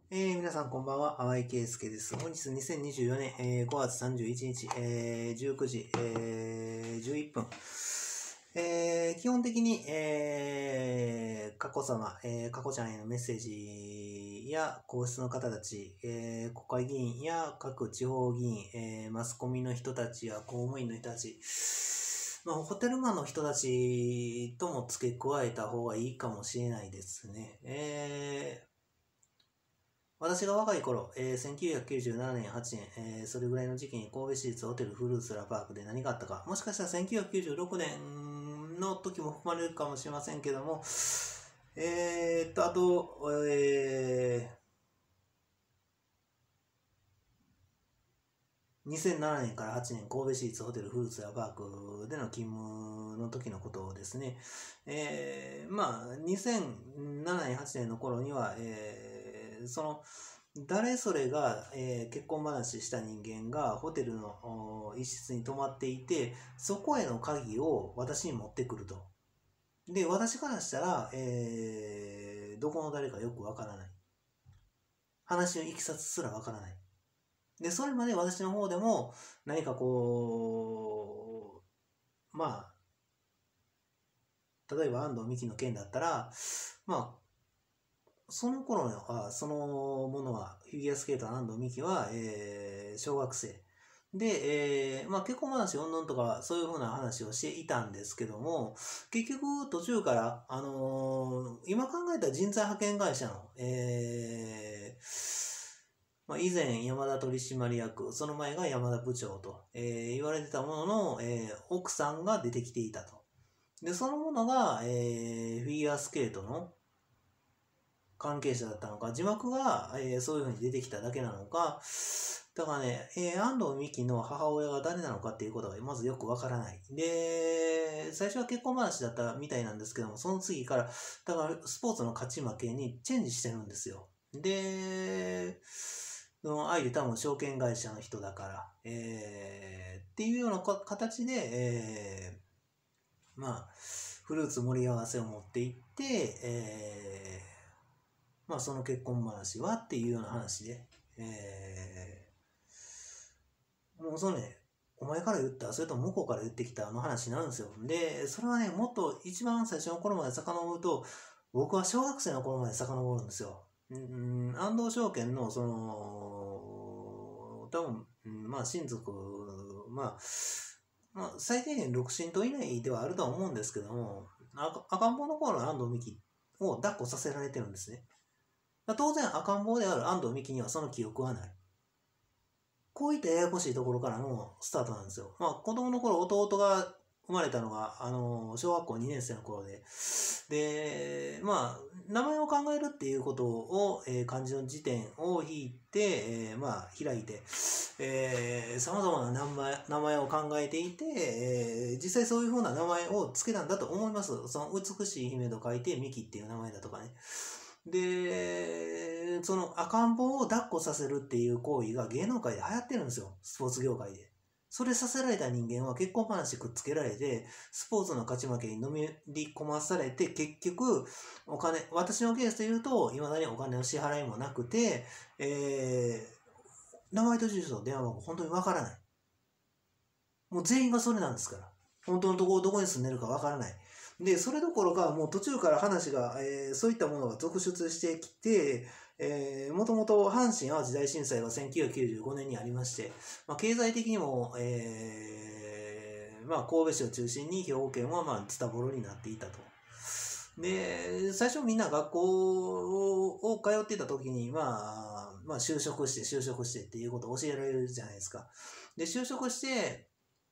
皆さんこんばんは、淡井圭介です。本日2024年、5月31日、19時、11分。基本的に、佳子様、佳子ちゃんへのメッセージや皇室の方たち、国会議員や各地方議員、マスコミの人たちや公務員の人たち、ホテルマンの人たちとも付け加えた方がいいかもしれないですね。私が若い頃、1997年、8年、それぐらいの時期に神戸市立ホテルフルーツラパークで何があったか、もしかしたら1996年の時も含まれるかもしれませんけども、あと、2007年から8年、神戸市立ホテルフルーツラパークでの勤務の時のことですね。2007年、8年の頃には、誰それが、結婚話した人間がホテルの一室に泊まっていて、そこへの鍵を私に持ってくると。で、私からしたら、どこの誰かよくわからない。話のいきさつすらわからない。で、それまで私の方でも何かこう、例えば安藤美希の件だったら、その頃は、そのものは、フィギュアスケートの安藤美希は、小学生。で、結婚話うんぬんとか、そういうふうな話をしていたんですけども、結局途中から、今考えた人材派遣会社の、以前山田取締役、その前が山田部長と、言われてたものの、奥さんが出てきていたと。で、そのものが、フィギュアスケートの関係者だったのか、字幕が、そういう風に出てきただけなのか、だからね、安藤美希の母親が誰なのかっていうことがまずよくわからない。で、最初は結婚話だったみたいなんですけども、その次から、だからスポーツの勝ち負けにチェンジしてるんですよ。で、相手多分証券会社の人だから、っていうような形で、フルーツ盛り合わせを持っていって、その結婚話はっていうような話で、もうそのね、お前から言った、それとも向こうから言ってきたの話になるんですよ。で、それはね、もっと一番最初の頃まで遡ると、僕は小学生の頃まで遡るんですよ。安藤証券の、多分、親族、最低限6親等以内ではあるとは思うんですけども、赤ん坊の頃の安藤美希を抱っこさせられてるんですね。当然赤ん坊である安藤美希にはその記憶はない。こういったややこしいところからのスタートなんですよ。子供の頃弟が生まれたのが、小学校2年生の頃で、で、名前を考えるっていうことを、漢字の辞典を引いて、開いて、様々な名前を考えていて、実際そういう風な名前を付けたんだと思います。その美しい姫と書いてミキっていう名前だとかね。で、その赤ん坊を抱っこさせるっていう行為が芸能界で流行ってるんですよ。スポーツ業界で。それさせられた人間は結婚話くっつけられて、スポーツの勝ち負けにのめり込まされて、結局、私のケースで言うと、未だにお金の支払いもなくて、名前と住所と電話番号本当にわからない。もう全員がそれなんですから。本当のところどこに住んでるかわからない。で、それどころか、もう途中から話が、そういったものが続出してきて、もともと阪神・淡路大震災が1995年にありまして、経済的にも、神戸市を中心に兵庫県はズタボロになっていたと。で、最初みんな学校を通っていた時に、就職してっていうことを教えられるじゃないですか。で、就職して、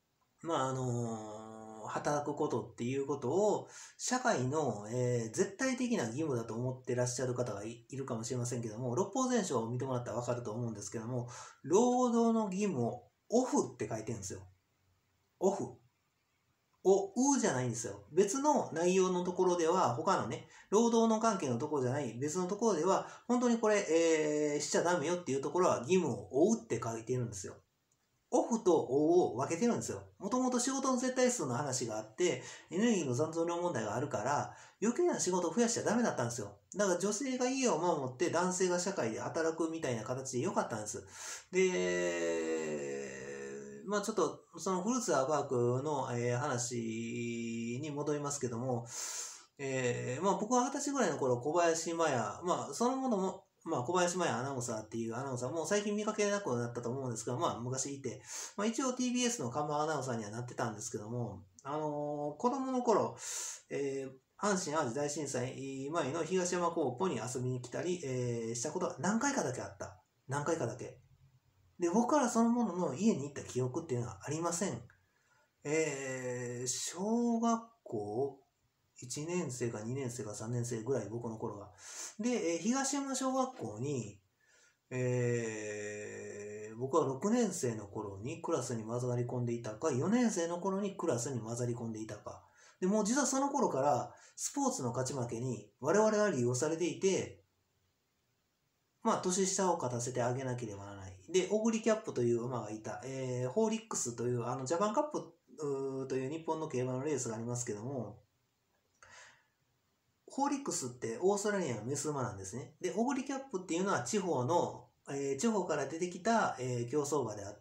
働くことっていうことを社会の、絶対的な義務だと思ってらっしゃる方がいるかもしれませんけども、六法全書を見てもらったらわかると思うんですけども、労働の義務をオフって書いてるんですよ。オフ。うじゃないんですよ。別の内容のところでは、他のね、労働の関係のところじゃない別のところでは、本当にこれ、しちゃダメよっていうところは義務を負うって書いてるんですよ。 オフとオンを分けてるんですよ。もともと仕事の絶対数の話があって、エネルギーの残存量問題があるから、余計な仕事を増やしちゃダメだったんですよ。だから女性が家を守って男性が社会で働くみたいな形で良かったんです。で、まあちょっとそのフルーツアーバークの、話に戻りますけども、まあ僕は20歳ぐらいの頃、小林麻也、まあそのものも、まあ小林麻也アナウンサーっていうアナウンサーも最近見かけなくなったと思うんですが、まあ昔いて、まあ一応 TBS の看板アナウンサーにはなってたんですけども、子供の頃、阪神・淡路大震災前の東山高校に遊びに来たり、したことが何回かだけあった。何回かだけ。で、僕からそのものの家に行った記憶っていうのはありません。小学校1年生か2年生か3年生ぐらい僕の頃が。で、東山小学校に、僕は6年生の頃にクラスに混ざり込んでいたか、4年生の頃にクラスに混ざり込んでいたか。で、もう実はその頃からスポーツの勝ち負けに我々は利用されていて、まあ、年下を勝たせてあげなければならない。で、オグリキャップという馬がいた、ホーリックスという、ジャパンカップという日本の競馬のレースがありますけども、ホーリックスってオーストラリアのメス馬なんですね。で、オグリキャップっていうのは地方から出てきた、競走馬であって、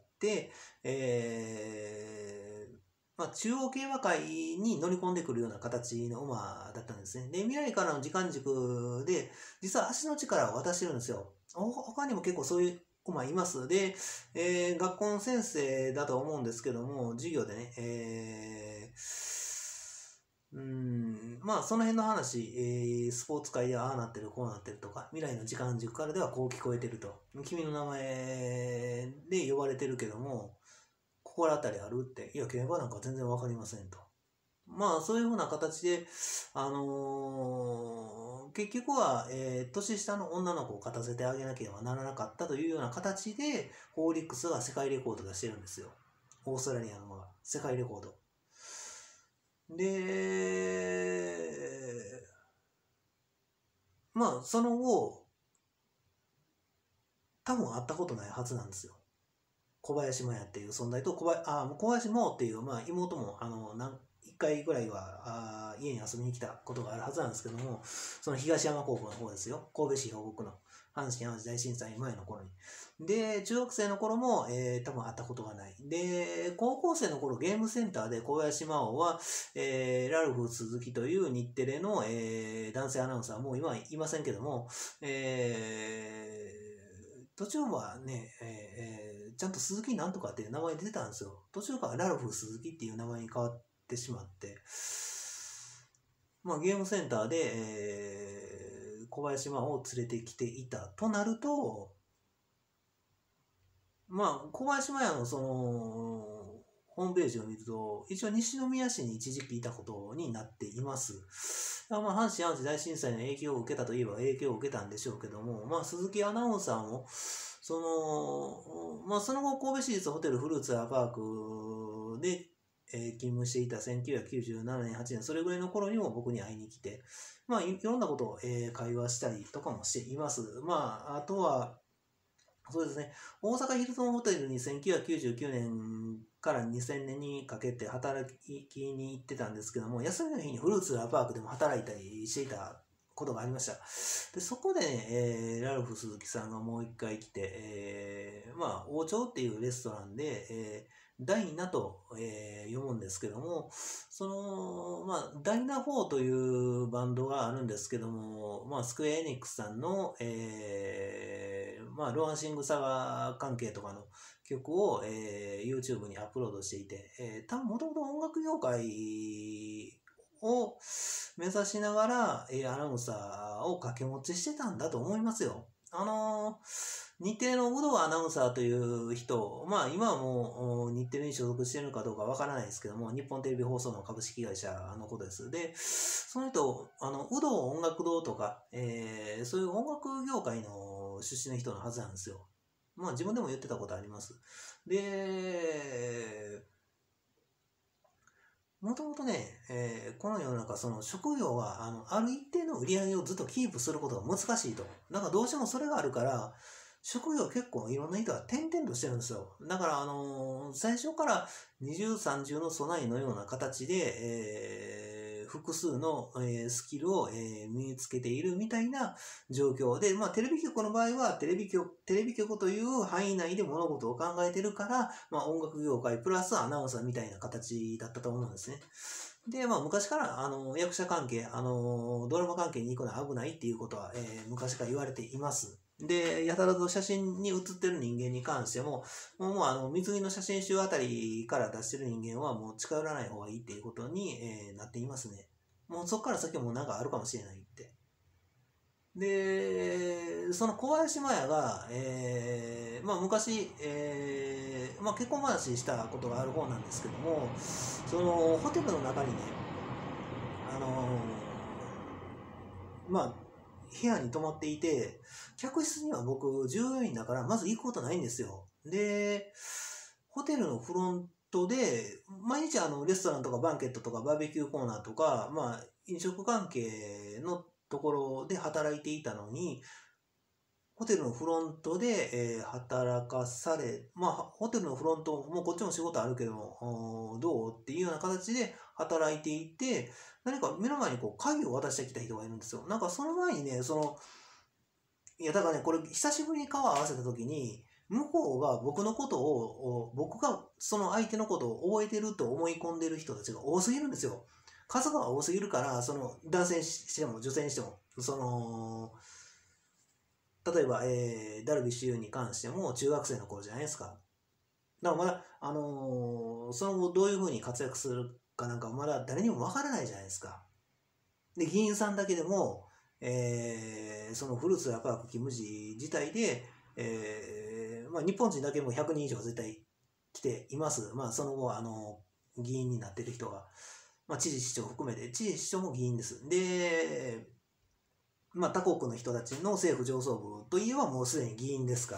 まあ、中央競馬会に乗り込んでくるような形の馬だったんですね。で、未来からの時間軸で、実は足の力を渡してるんですよ。他にも結構そういう馬います。で、学校の先生だと思うんですけども、授業でね、まあその辺の話、スポーツ界ではああなってるこうなってるとか、未来の時間軸からではこう聞こえてると、君の名前で呼ばれてるけども心当たりあるって、いや競馬なんか全然わかりませんと。まあそういうふうな形で、結局は、年下の女の子を勝たせてあげなければならなかったというような形でホーリックスが世界レコード出してるんですよ。オーストラリアの馬が世界レコードで、まあ、その後、多分会ったことないはずなんですよ。小林麻也っていう存在と、小林真央っていう、まあ、妹も、一回ぐらいは家に遊びに来たことがあるはずなんですけども、その東山高校の方ですよ。神戸市兵庫区の阪神・淡路大震災前の頃に。で、中学生の頃も、多分会ったことがない。で、高校生の頃ゲームセンターで小林真央は、ラルフ鈴木という日テレの、男性アナウンサー、もう今はいませんけども、途中はね、ちゃんと鈴木なんとかっていう名前出てたんですよ。途中からラルフ鈴木っていう名前に変わってしまって、まあ、ゲームセンターで、小林真央を連れてきていたとなると、まあ、小林麻也のその、ホームページを見ると、一応西宮市に一時期いたことになっています。まあ、阪神・淡路大震災の影響を受けたといえば影響を受けたんでしょうけども、まあ、鈴木アナウンサーも、まあ、その後、神戸市立ホテルフルーツアーパークで、勤務していた1997年、8年、それぐらいの頃にも僕に会いに来て、まあ、いろんなことを、会話したりとかもしています。まあ、あとは、そうですね。大阪ヒルトンホテルに1999年から2000年にかけて働きに行ってたんですけども、休みの日にフルーツラーパークでも働いたりしていたことがありました。で、そこでね、ラルフ鈴木さんがもう一回来て、まあ、王朝っていうレストランで、ダイナと、読むんですけども、まあ、ダイナ4というバンドがあるんですけども、まあ、スクエアエニックスさんの、まあ、ロアンシングサガ関係とかの曲を、YouTube にアップロードしていて、多分もともと音楽業界を目指しながら、アナウンサーを掛け持ちしてたんだと思いますよ。日テレの有働アナウンサーという人、まあ今はもう日テレに所属しているのかどうかわからないですけども、日本テレビ放送の株式会社のことです。で、その人、有働音楽堂とか、そういう音楽業界の出身の人のはずなんですよ。まあ自分でも言ってたことあります。で、もともとね、この世の中、その職業は、ある一定の売り上げをずっとキープすることが難しいと。だからどうしてもそれがあるから、 職業結構いろんな人が転々としてるんですよ。だから、最初から二重三重の備えのような形で、複数の、スキルを、身につけているみたいな状況で、まあ、テレビ局の場合はテレビ局という範囲内で物事を考えてるから、まあ、音楽業界プラスアナウンサーみたいな形だったと思うんですね。で、まあ、昔から、役者関係、ドラマ関係に行くのは危ないっていうことは、昔から言われています。で、やたらと写真に写ってる人間に関しても、もう水着の写真集あたりから出してる人間はもう近寄らない方がいいっていうことに、なっていますね。もうそこから先はもうなんかあるかもしれないって。で、その小林麻也が、まあ昔、まあ結婚話したことがある方なんですけども、そのホテルの中にね、あのまあ、部屋に泊まっていて、客室には僕、従業員だからまず行くことないんですよ。で、ホテルのフロントで、毎日レストランとかバンケットとかバーベキューコーナーとか、まあ、飲食関係のところで働いていたのに、ホテルのフロントで、働かされ、まあ、ホテルのフロント、もうこっちも仕事あるけど、どうっていうような形で働いていて、何か目の前にこう鍵を渡してきた人がいるんですよ。なんかその前にね、いやだからね、これ久しぶりに顔を合わせた時に、向こうが僕のことを、僕がその相手のことを覚えてると思い込んでる人たちが多すぎるんですよ。数が多すぎるから、男性にしても女性にしても、例えば、ダルビッシュ有に関しても中学生の頃じゃないですか。だからまだ、その後どういうふうに活躍するかなんかまだ誰にもわからないじゃないですか。で、議員さんだけでも、そのフルーツやパークキムジ自体で、まあ、日本人だけでも100人以上絶対来ています。まあ、その後、議員になってる人が、まあ、知事市長含めて、知事市長も議員です。で、まあ、他国の人たちの政府上層部といえばもうすでに議員ですから、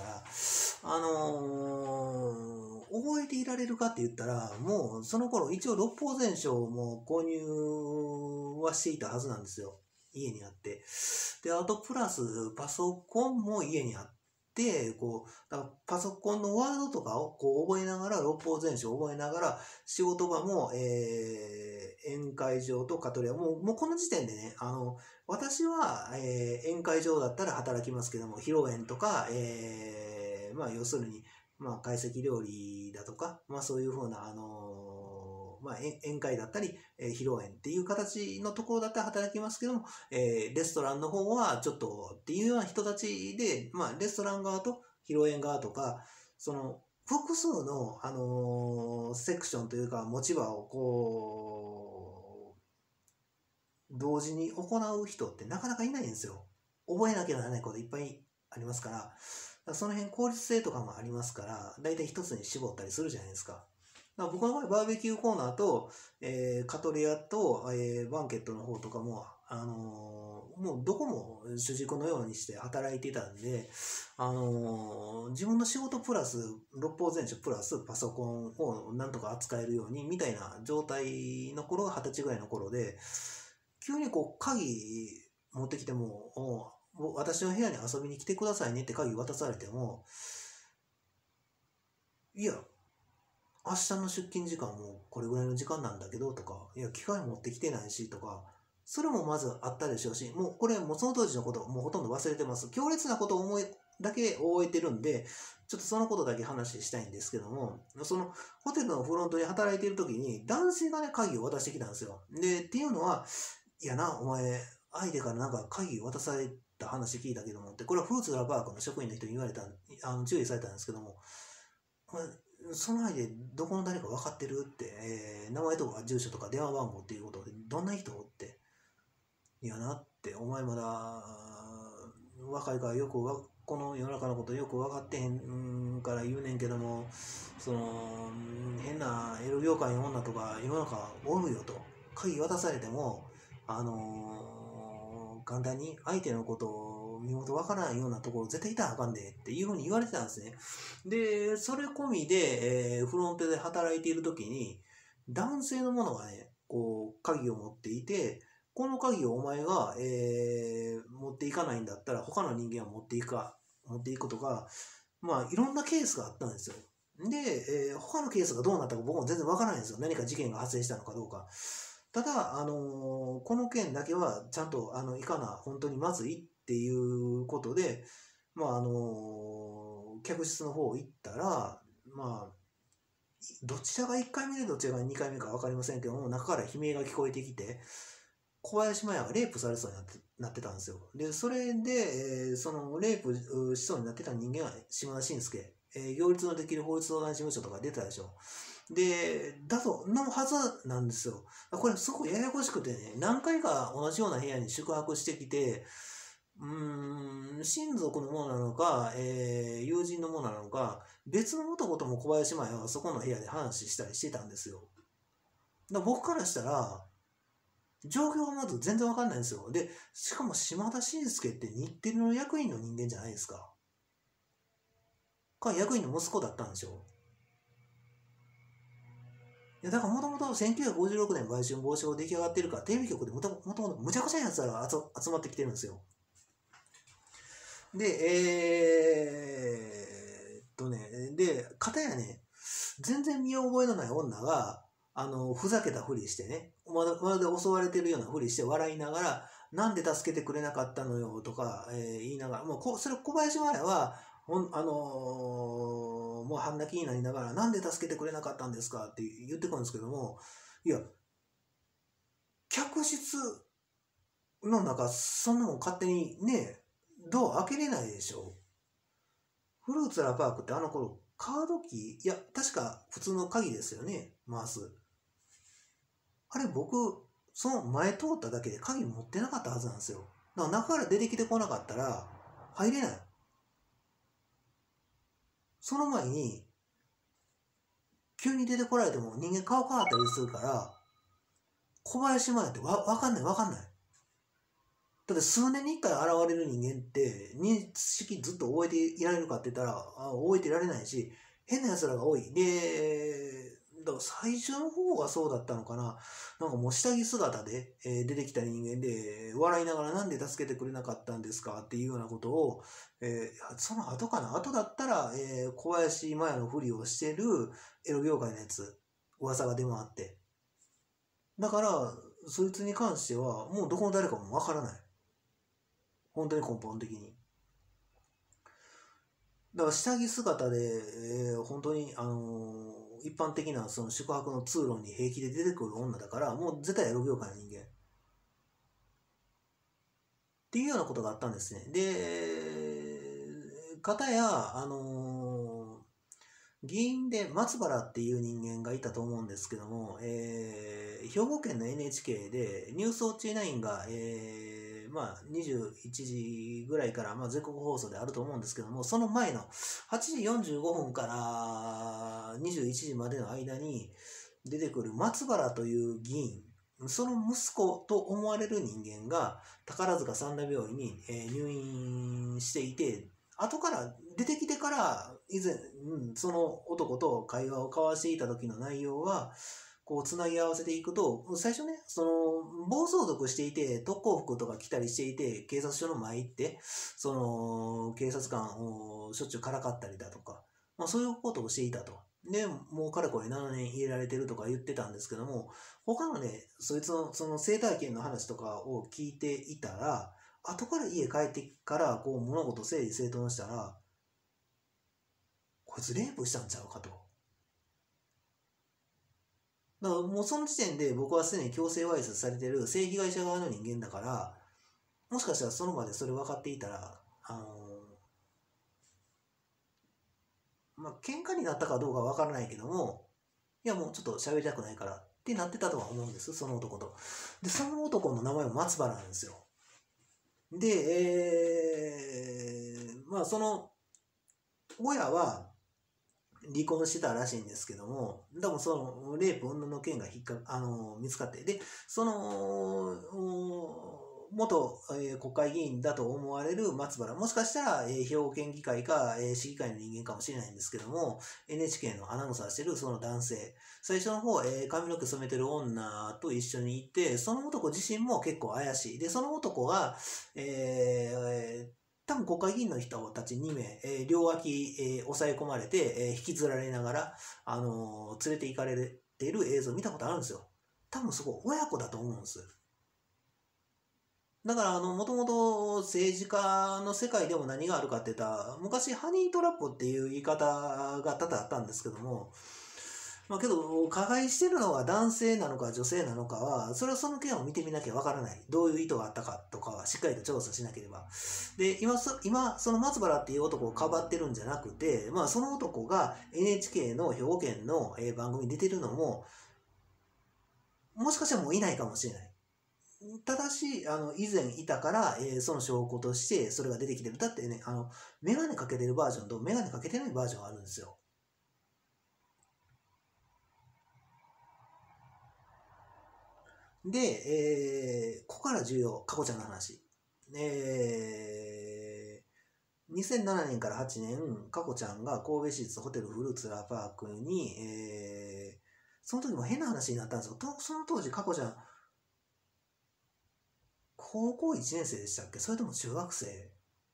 覚えていられるかって言ったら、もうその頃一応六法全書も購入はしていたはずなんですよ。家にあって。で、あとプラスパソコンも家にあって、だからパソコンのワードとかを覚えながら、六法全書を覚えながら、仕事場も、宴会場とカトリア、もうこの時点でね、私は、宴会場だったら働きますけども、披露宴とか、まあ要するに、まあ懐石料理だとか、まあそういうふうな、まあ宴会だったり、披露宴っていう形のところだったら働きますけども、レストランの方はちょっとっていうような人たちで、まあレストラン側と披露宴側とか、複数の、セクションというか持ち場を同時に行う人ってなかなかいないんですよ。覚えなきゃならないこといっぱいありますから、その辺効率性とかもありますから、だいたい一つに絞ったりするじゃないですか。だから僕の場合、バーベキューコーナーと、カトレアと、バンケットの方とかも、もうどこも主軸のようにして働いていたんで、自分の仕事プラス、六法全書プラスパソコンをなんとか扱えるようにみたいな状態の頃が20歳ぐらいの頃で、急に鍵持ってきても、私の部屋に遊びに来てくださいねって鍵渡されても、いや、明日の出勤時間もこれぐらいの時間なんだけどとか、いや、機械持ってきてないしとか、それもまずあったでしょうし、もうこれもうその当時のこともうほとんど忘れてます。強烈なことをだけ覚えてるんで、ちょっとそのことだけ話したいんですけども、そのホテルのフロントに働いている時に男性がね、鍵を渡してきたんですよ。で、っていうのは、いやな、お前、相手からなんか鍵渡された話聞いたけどもって、これはフルーツラパークの職員の人に言われた、注意されたんですけども、その相手どこの誰か分かってるって、名前とか住所とか電話番号っていうことで、どんな人って、いやなって、お前まだ若いからこの世の中のことよく分かってへんから言うねんけども、変なエロ業界の女とか世の中おるよと。鍵渡されても、簡単に相手のことを身元わからんようなところ絶対いたらあかんでっていうふうに言われてたんですね。で、それ込みで、フロントで働いている時に、男性の者がね、鍵を持っていて、この鍵をお前が、持っていかないんだったら他の人間は持っていくか、 持っていくとか、まあいろんなケースがあったんですよ。で、他のケースがどうなったか僕も全然わからないんですよ。何か事件が発生したのかどうか。ただ、この件だけはちゃんといかな本当にまずいっていうことで、まあ客室の方行ったら、まあどちらが1回目でどちらが2回目か分かりませんけども、中から悲鳴が聞こえてきて、小林麻也がレイプされそうになってたんですよ。で、それで、そのレイプしそうになってた人間は島田紳介、行列のできる法律相談事務所とか出たでしょ。で、のはずなんですよ。これすごくややこしくてね、何回か同じような部屋に宿泊してきて、親族のものなのか、友人のものなのか、別の男とも小林麻也はそこの部屋で話したりしてたんですよ。だから僕からしたら、状況がまず全然わかんないんですよ。で、しかも島田紳介って日テレの役員の人間じゃないですか。役員の息子だったんでしょ。いやだからもともと1956年売春防止法出来上がってるから、テレビ局でもともとむちゃくちゃなやつらが集まってきてるんですよ。で、片やね、全然見覚えのない女が、ふざけたふりしてね、まるで襲われてるようなふりして笑いながら、なんで助けてくれなかったのよとか、言いながら、それ小林麻也は、もう半泣きになりながら、なんで助けてくれなかったんですかって言ってくるんですけども、いや、客室の中、そんなもん勝手にね、ドア開けれないでしょ。フルーツラパークってあの頃、カードキー、いや、確か普通の鍵ですよね、回す。あれ僕、その前通っただけで鍵持ってなかったはずなんですよ。だから中から出てきてこなかったら、入れない。その前に、急に出てこられても人間顔変わったりするから、小林麻也ってわかんない。だって数年に一回現れる人間って、認識ずっと覚えていられるかって言ったら、覚えていられないし、変な奴らが多い。で、だから最初の方がそうだったのかな。なんかもう下着姿で、出てきた人間で、笑いながらなんで助けてくれなかったんですかっていうようなことを、その後かな。後だったら、小林麻也のふりをしてるエロ業界のやつ、噂が出回って。だから、そいつに関しては、もうどこの誰かもわからない。本当に根本的に。だから下着姿で、本当に、一般的なその宿泊の通路に平気で出てくる女だから、もう絶対エロ業界の人間。っていうようなことがあったんですね。で、片や、議員で松原っていう人間がいたと思うんですけども、兵庫県の NHK でニュースウォッチ9が、21時ぐらいから、全国放送であると思うんですけども、その前の8時45分から21時までの間に出てくる松原という議員、その息子と思われる人間が宝塚三田病院に、入院していて、後から出てきてから以前、その男と会話を交わしていた時の内容はこうつなぎ合わせていくと、最初ね、その暴走族していて特攻服とか着たりしていて警察署の前行ってその警察官をしょっちゅうからかったりだとか、そういうことをしていたと。でもうかれこれ7年入れられてるとか言ってたんですけども、他のねそいつのその生体験の話とかを聞いていたら、後から家帰ってからこう物事整理整頓したら、こいつレイプしたんちゃうかと。だからもうその時点で僕はすでに強制わいせつされてる性被害者側の人間だから、もしかしたらその場でそれ分かっていたら、喧嘩になったかどうかは分からないけども、いやもうちょっと喋りたくないからってなってたとは思うんです、その男と。で、その男の名前は松原なんですよ。で、その親は離婚してたらしいんですけども、でもそのレイプ女の件が見つかって、で、その元、国会議員だと思われる松原、もしかしたら、兵庫県議会か、市議会の人間かもしれないんですけども、NHK のアナウンサーしてるその男性、最初の方、髪の毛染めてる女と一緒にいて、その男自身も結構怪しい。で、その男が、 多分国会議員の人たち2名、両脇、押さえ込まれて、引きずられながら、連れて行かれている映像を見たことあるんですよ。多分そこ親子だと思うんです。だからもともと政治家の世界でも何があるかって言ったら、昔ハニートラップっていう言い方が多々あったんですけども、けど、加害してるのが男性なのか女性なのかは、それはその件を見てみなきゃわからない。どういう意図があったかとかはしっかりと調査しなければ。で、今、その松原っていう男をかばってるんじゃなくて、その男が NHK の兵庫県の番組に出てるのも、もしかしたらもういないかもしれない。ただし、以前いたから、その証拠としてそれが出てきてる。だってね、メガネかけてるバージョンとメガネかけてないバージョンがあるんですよ。で、ここから重要、かこちゃんの話。2007年から8年、かこちゃんが神戸市立ホテルフルーツラーパークに、その時も変な話になったんですよ。その当時、かこちゃん、高校1年生でしたっけ？それとも中学生？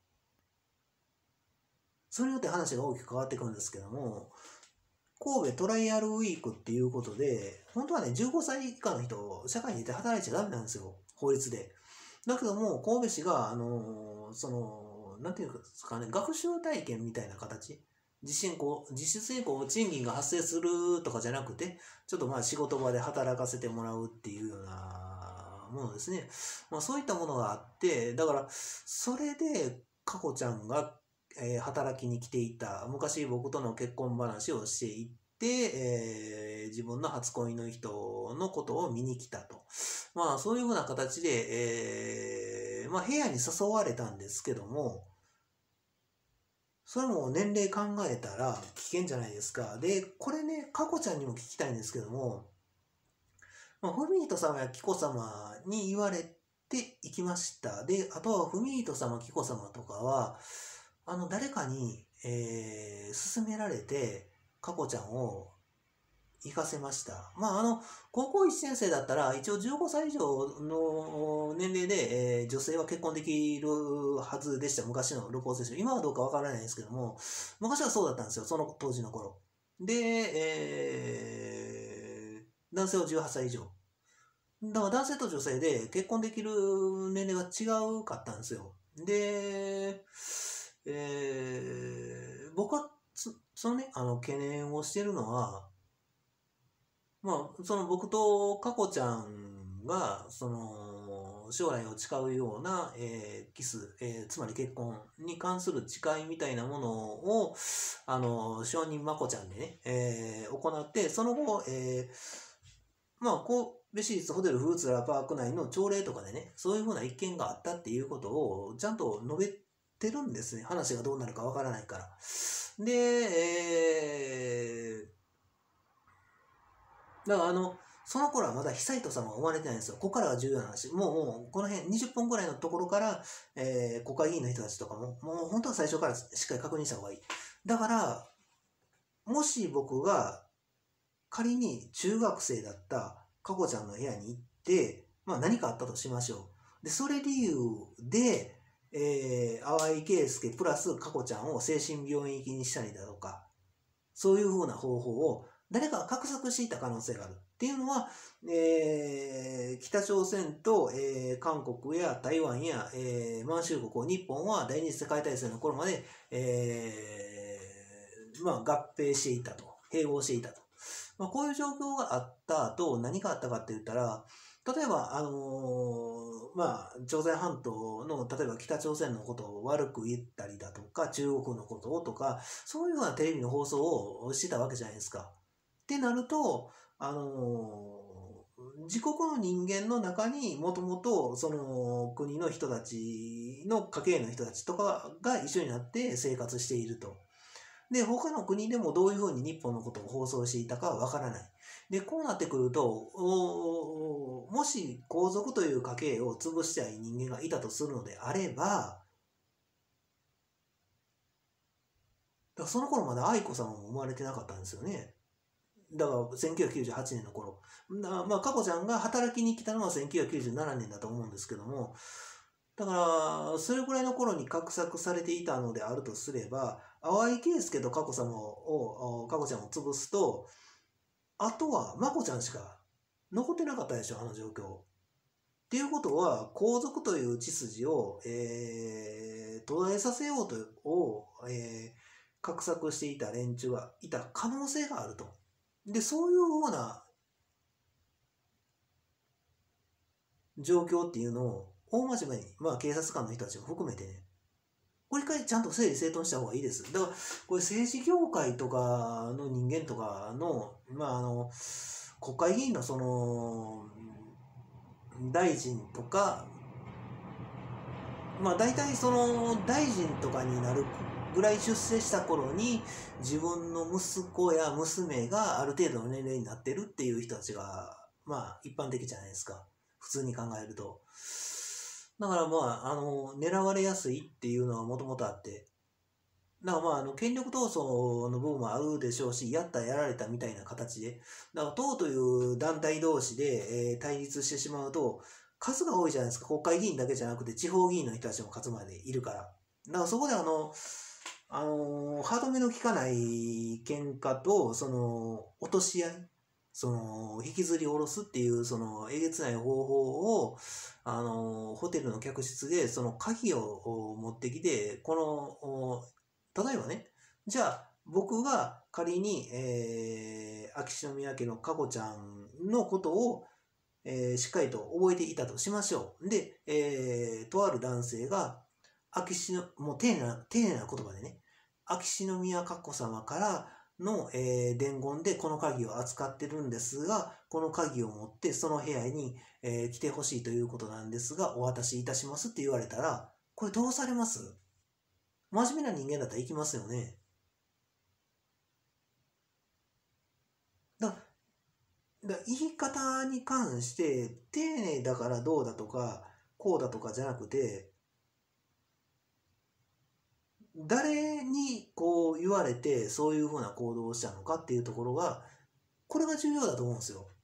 それによって話が大きく変わってくるんですけども、神戸トライアルウィークっていうことで、本当はね、15歳以下の人、社会に出て働いちゃダメなんですよ、法律で。だけども、神戸市が、なんていうんですかね、学習体験みたいな形、実質に賃金が発生するとかじゃなくて、ちょっと仕事場で働かせてもらうっていうようなものですね。そういったものがあって、だから、それで、かこちゃんが働きに来ていた、昔僕との結婚話をしていて、自分の初恋の人のことを見に来たと。そういうふうな形で、部屋に誘われたんですけども、それも年齢考えたら危険じゃないですか。で、これね、かこちゃんにも聞きたいんですけども、ふみいと様やきこ様に言われて行きました。で、あとはふみいと様、きこ様とかは、誰かに、勧められて、かこちゃんを行かせました。高校1年生だったら、一応15歳以上の年齢で、女性は結婚できるはずでした。昔の露骨接種。今はどうかわからないですけども、昔はそうだったんですよ。その当時の頃。で、男性は18歳以上。だから男性と女性で結婚できる年齢が違うかったんですよ。で、僕はそのね、懸念をしているのは、その僕とかこちゃんが、将来を誓うような、キス、つまり結婚に関する誓いみたいなものを、承認まこちゃんでね、行って、その後、神戸市立ホテルフルーツラーパーク内の朝礼とかでね、そういうふうな一件があったっていうことをちゃんと述べてるんですね。話がどうなるかわからないから。で、だからその頃はまだ久人様が生まれてないんですよ。ここからが重要な話。もうこの辺20分くらいのところから、国会議員の人たちとかもう本当は最初からしっかり確認した方がいい。だから、もし僕が仮に中学生だったかこちゃんの部屋に行って、何かあったとしましょう。で、それ理由で、淡井圭介プラスかこちゃんを精神病院行きにしたりだとか、そういうふうな方法を誰かが画策していた可能性がある。っていうのは、北朝鮮と、韓国や台湾や、満州国、日本は第二次世界大戦の頃まで、合併していたと。併合していたと。こういう状況があった後、何があったかって言ったら、例えば、朝鮮半島の、例えば北朝鮮のことを悪く言ったりだとか、中国のことをとか、そういうようなテレビの放送をしてたわけじゃないですか。ってなると、自国の人間の中にもともとその国の人たちの家系の人たちとかが一緒になって生活していると。で、他の国でもどういうふうに日本のことを放送していたかはわからない。で、こうなってくると、もし皇族という家系を潰したい人間がいたとするのであれば、だからその頃まだ愛子さんも生まれてなかったんですよね。だから1998年の頃。かこちゃんが働きに来たのは1997年だと思うんですけども、 だから、それぐらいの頃に画策されていたのであるとすれば、淡井圭介と佳子ちゃんを潰すと、あとは眞子ちゃんしか残ってなかったでしょ、あの状況。っていうことは、皇族という血筋を、途絶えさせようと、画策していた連中がいた可能性があると。で、そういうふうな状況っていうのを、大真面目に、警察官の人たちも含めてね、これ一回ちゃんと整理整頓した方がいいです。だから、これ政治業界とかの人間とかの、国会議員の大臣とか、大体大臣とかになるぐらい出世した頃に、自分の息子や娘がある程度の年齢になってるっていう人たちが、一般的じゃないですか。普通に考えると。だから狙われやすいっていうのはもともとあって、だから権力闘争の部分もあるでしょうし、やられたみたいな形で、だから党という団体同士で、対立してしまうと、数が多いじゃないですか。国会議員だけじゃなくて、地方議員の人たちも数までいるから。だからそこで歯止めの効かない喧嘩と、落とし合い、引きずり下ろすっていう、えげつない方法を、ホテルの客室で、鍵を持ってきて、例えばね、じゃあ、僕が仮に、秋篠宮家の佳子ちゃんのことを、しっかりと覚えていたとしましょう。で、とある男性が、もう丁寧な言葉でね、秋篠宮佳子様からの、伝言でこの鍵を扱ってるんですが、この鍵を持ってその部屋に、来てほしいということなんですが、お渡しいたしますって言われたら、これどうされます？真面目な人間だったら行きますよね。だ言い方に関して丁寧だからどうだとかこうだとかじゃなくて、誰にこう言われてそういうふうな行動をしたのかっていうところが、これが重要だと思うんですよ。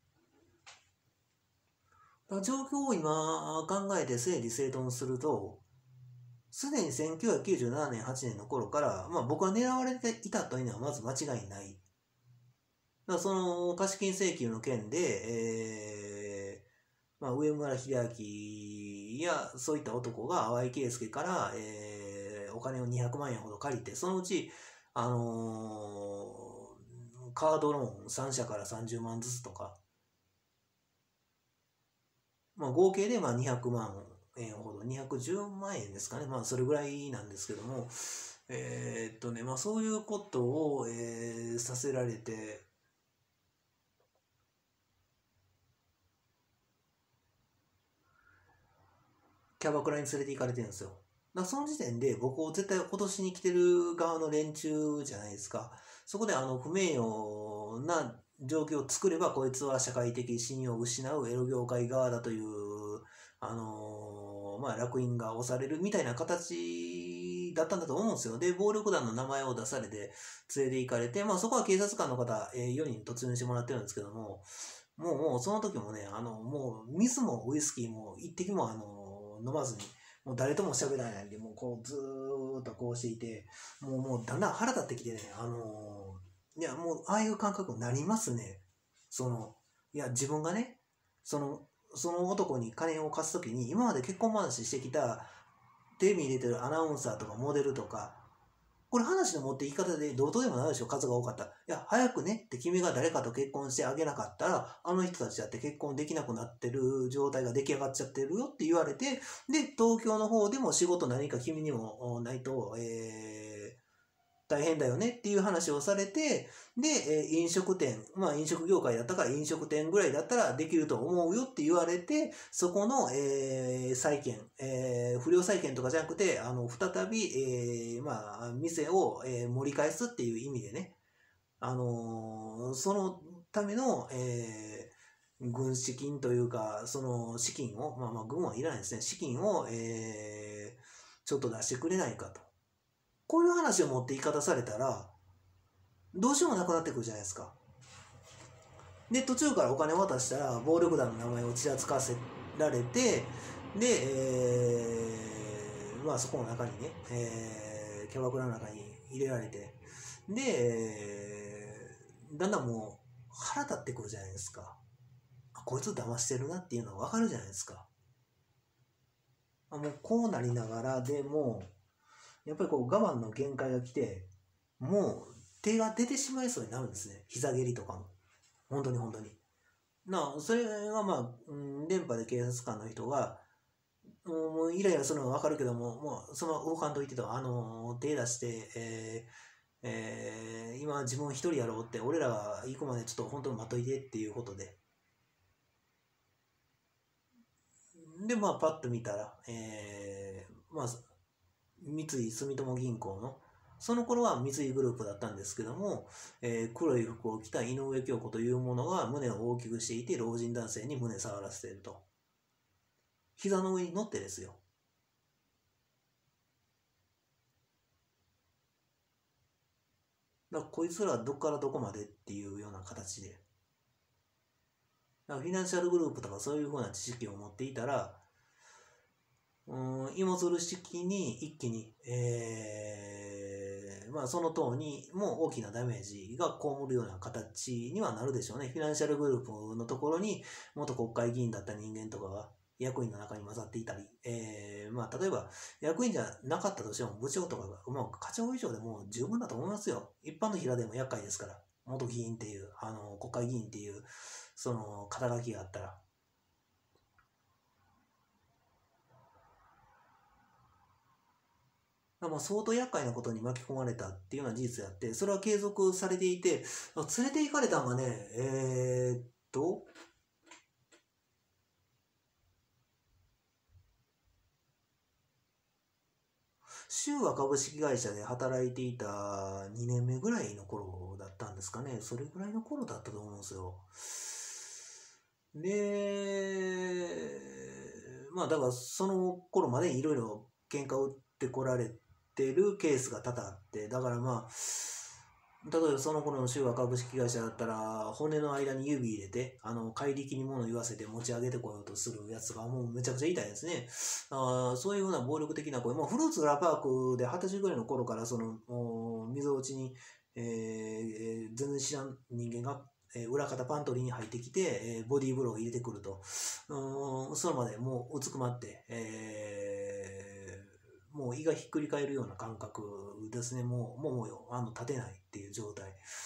だから状況を今考えて整理整頓すると、すでに1997年、8年の頃から、僕は狙われていたというのはまず間違いない。だから貸金請求の件で、上村秀明やそういった男が淡井圭介から、お金を200万円ほど借りて、そのうち、カードローン3社から30万ずつとか、合計で200万円ほど、210万円ですかね。それぐらいなんですけども、そういうことを、させられて、キャバクラに連れて行かれてるんですよ。その時点で僕を絶対落としに来てる側の連中じゃないですか。そこで不名誉な状況を作れば、こいつは社会的信用を失うエロ業界側だという、烙印が押されるみたいな形だったんだと思うんですよ。で、暴力団の名前を出されて連れて行かれて、そこは警察官の方、4人突入してもらってるんですけども、もうその時もね、もう水もウイスキーも一滴も飲まずに、もう誰とも喋らないんで、もうこうずーっとこうしていて、もうだんだん腹立ってきてね、いや、もうああいう感覚になりますね。いや、自分がね、その男に金を貸すときに、今まで結婚話してきた、テレビに出てるアナウンサーとかモデルとか、これ話の持っていき方でどうとでもなるでしょ、数が多かったら。いや、早くねって君が誰かと結婚してあげなかったら、あの人たちだって結婚できなくなってる状態が出来上がっちゃってるよって言われて、で、東京の方でも仕事何か君にもないと、大変だよねっていう話をされて、で、飲食店、飲食業界だったから飲食店ぐらいだったらできると思うよって言われて、そこの、債権、不良債権とかじゃなくて、再び、店を、盛り返すっていう意味でね、そのための、軍資金というか、その資金を、軍はいらないですね、資金を、ちょっと出してくれないかと。こういう話を持って言い方されたら、どうしようもなくなってくるじゃないですか。で、途中からお金を渡したら、暴力団の名前をちらつかせられて、 で、まあそこの中にね、キャバクラの中に入れられて、で、だんだんもう腹立ってくるじゃないですか。こいつ騙してるなっていうのが分かるじゃないですか。もうこうなりながらでも、やっぱりこう我慢の限界が来て、もう手が出てしまいそうになるんですね。膝蹴りとかも。本当に本当に。それがまあ、電波で警察官の人が、もうイライラするのは分かるけども、もうその動かんと言ってた、手出して、今自分一人やろうって、俺らが行くまでちょっと本当に待っといてっていうことで。で、まあ、パッと見たら、まあ、三井住友銀行の、その頃は三井グループだったんですけども、黒い服を着た井上京子というものが胸を大きくしていて、老人男性に胸触らせていると。膝の上に乗ってですよ。だからこいつらどこからどこまでっていうような形で。だからフィナンシャルグループとかそういうふうな知識を持っていたら、芋づる式に一気に、まあその党にも大きなダメージが被るような形にはなるでしょうね。フィナンシャルグループのところに元国会議員だった人間とかが役員の中に混ざっていたり、まあ例えば役員じゃなかったとしても部長とかが、まあ課長以上でも十分だと思いますよ。一般の平でも厄介ですから。元議員っていう、国会議員っていう、その肩書きがあったら。まあ相当厄介なことに巻き込まれたっていうような事実であって、それは継続されていて、連れて行かれたのがね、秀和株式会社で働いていた2年目ぐらいの頃だったんですかね。それぐらいの頃だったと思うんですよ。で、まあだからその頃までいろいろ喧嘩を売ってこられてるケースが多々あって、だからまあ、例えばその頃の秀和株式会社だったら、骨の間に指入れて、怪力に物言わせて持ち上げてこようとするやつがもうめちゃくちゃ痛いですね。そういうふうな暴力的な声、フルーツラパークで20歳ぐらいの頃からその、溝落ちに、全然知らん人間が、裏方パントリーに入ってきて、ボディーブローを入れてくると。それまでもううつくまって、もう胃がひっくり返るような感覚ですね。もう立てないっていう状態。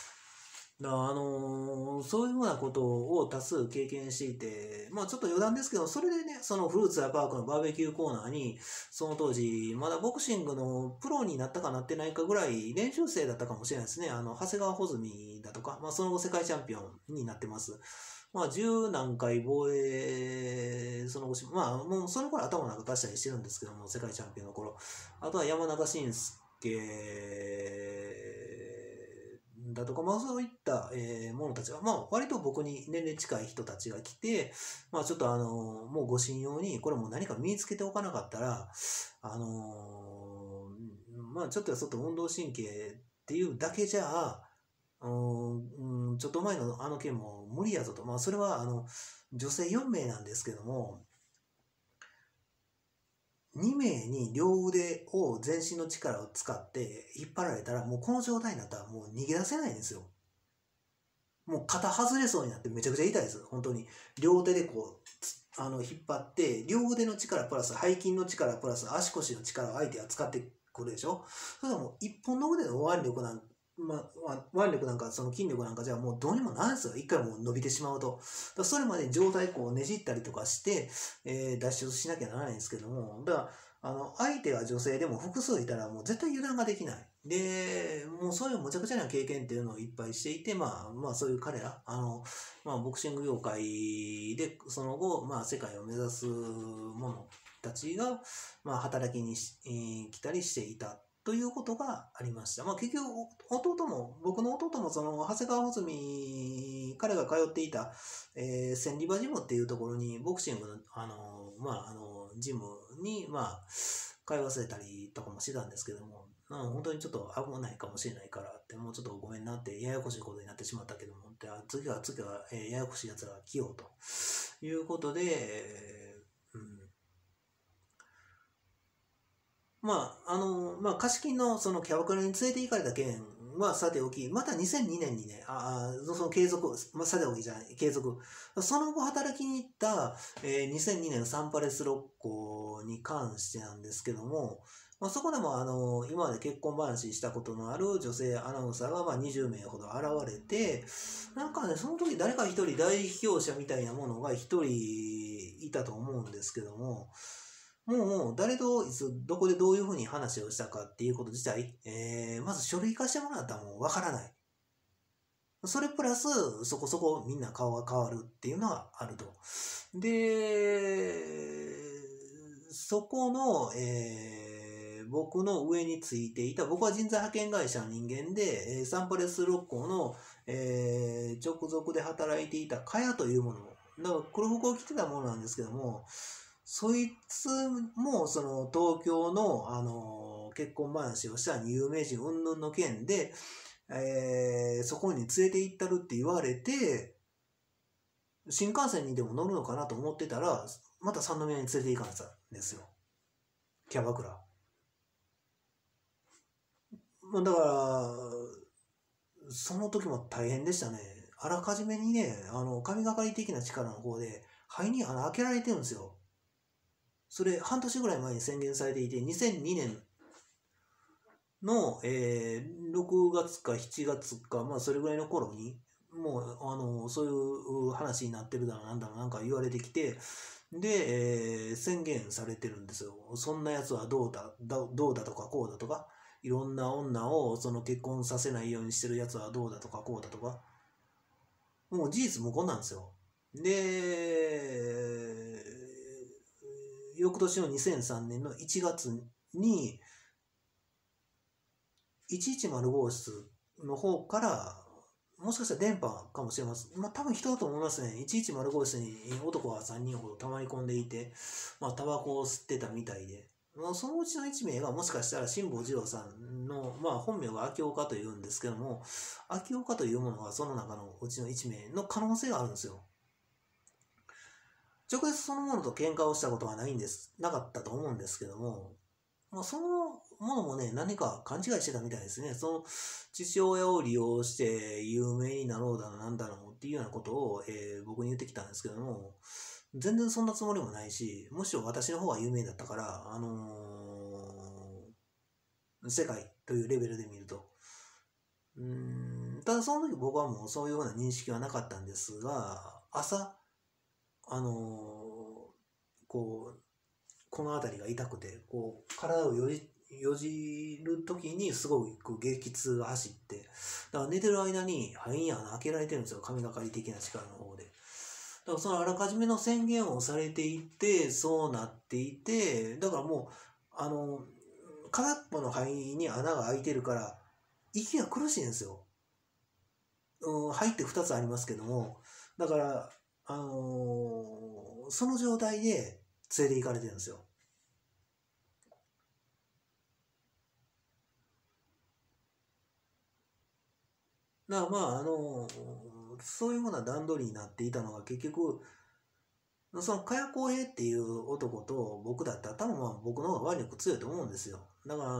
そういうふうなことを多数経験していて、まあちょっと余談ですけど、それでね、そのフルーツやパークのバーベキューコーナーに、その当時、まだボクシングのプロになったかなってないかぐらい練習生だったかもしれないですね。長谷川穂積だとか、まあその後世界チャンピオンになってます。まあ十何回防衛、その後、まあもうその頃頭なんか出したりしてるんですけども、世界チャンピオンの頃。あとは山中伸介、だとか、まあそういった、者たちが、まあ割と僕に年齢近い人たちが来て、まあちょっともうご信用に、これも何か身につけておかなかったら、まあちょっと運動神経っていうだけじゃ、ちょっと前のあの件も無理やぞと。まあそれは女性4名なんですけども、2名に両腕を全身の力を使って引っ張られたら、もうこの状態になったらもう逃げ出せないんですよ。もう肩外れそうになってめちゃくちゃ痛いです。本当に。両手でこう、引っ張って、両腕の力プラス背筋の力プラス足腰の力を相手が使ってくるでしょ。それはもう一本の腕の腕力なん腕力なんかその筋力なんかじゃもうどうにもならんですよ。一回もう伸びてしまうと。それまで状態こうねじったりとかして、脱出しなきゃならないんですけども、だから、相手が女性でも複数いたらもう絶対油断ができない。で、もうそういうむちゃくちゃな経験っていうのをいっぱいしていて、まあそういう彼ら、まあボクシング業界でその後、まあ世界を目指す者たちが、まあ働きに来たりしていた。ということがありました。まあ結局、僕の弟もその、長谷川穂積、彼が通っていた、千里馬ジムっていうところに、ボクシングの、ジムに、まあ、通わせたりとかもしてたんですけども、本当にちょっと危ないかもしれないからって、もうちょっとごめんなって、ややこしいことになってしまったけども、次は、ややこしい奴らが来ようということで、 貸金のそのキャバクラに連れて行かれた件はさておき、また2002年にね、その継続、さておきじゃない、継続。その後働きに行った、2002年サンパレス六甲に関してなんですけども、そこでも今まで結婚話したことのある女性アナウンサーが20名ほど現れて、なんかね、その時誰か一人代表者みたいなものが一人いたと思うんですけども、もう誰といつどこでどういうふうに話をしたかっていうこと自体、まず書類化してもらったらもうわからない。それプラスそこそこみんな顔が変わるっていうのがあると。で、そこの、僕の上についていた、僕は人材派遣会社の人間で、サンパレス六甲の、直属で働いていたカヤというもの、だから黒服を着てたものなんですけども、そいつもその東京の、結婚話をした有名人云々の件で、そこに連れて行ったるって言われて、新幹線にでも乗るのかなと思ってたら、また三宮に連れて行かれたんですよ。キャバクラ。だから、その時も大変でしたね。あらかじめにね、神がかり的な力の方で、肺に穴開けられてるんですよ。それ、半年ぐらい前に宣言されていて、2002年の、6月か7月か、それぐらいの頃に、もう、そういう話になってるだろうなんか言われてきて、で、宣言されてるんですよ。そんなやつはどうだとかこうだとか、いろんな女をその結婚させないようにしてるやつはどうだとかこうだとか、もう事実無根なんですよ。で、翌年の2003年の1月に、110号室の方から、もしかしたら電波かもしれません。多分人だと思いますね。110号室に男が3人ほど溜まり込んでいて、タバコを吸ってたみたいで、そのうちの1名がもしかしたら辛坊治郎さんの、本名が秋岡というんですけども、秋岡というものがその中のうちの1名の可能性があるんですよ。直接そのものと喧嘩をしたことはなかったと思うんですけども、そのものもね、何か勘違いしてたみたいですね。その父親を利用して有名になろうだのなんだのっていうようなことを、僕に言ってきたんですけども、全然そんなつもりもないし、むしろ私の方が有名だったから、世界というレベルで見ると。ただその時僕はもうそういうような認識はなかったんですが、朝、この辺りが痛くて、体をよじる時にすごい激痛が走って、だから寝てる間に肺に穴開けられてるんですよ、神がかり的な力の方で。だからそのあらかじめの宣言をされていて、そうなっていて、だからもう、片っぽの肺に穴が開いてるから、息が苦しいんですよ。肺って2つありますけども、だから、その状態で連れて行かれてるんですよ。だからそういうふうな段取りになっていたのが結局、その茅公平っていう男と僕だったら多分僕の方が腕力強いと思うんですよ。だから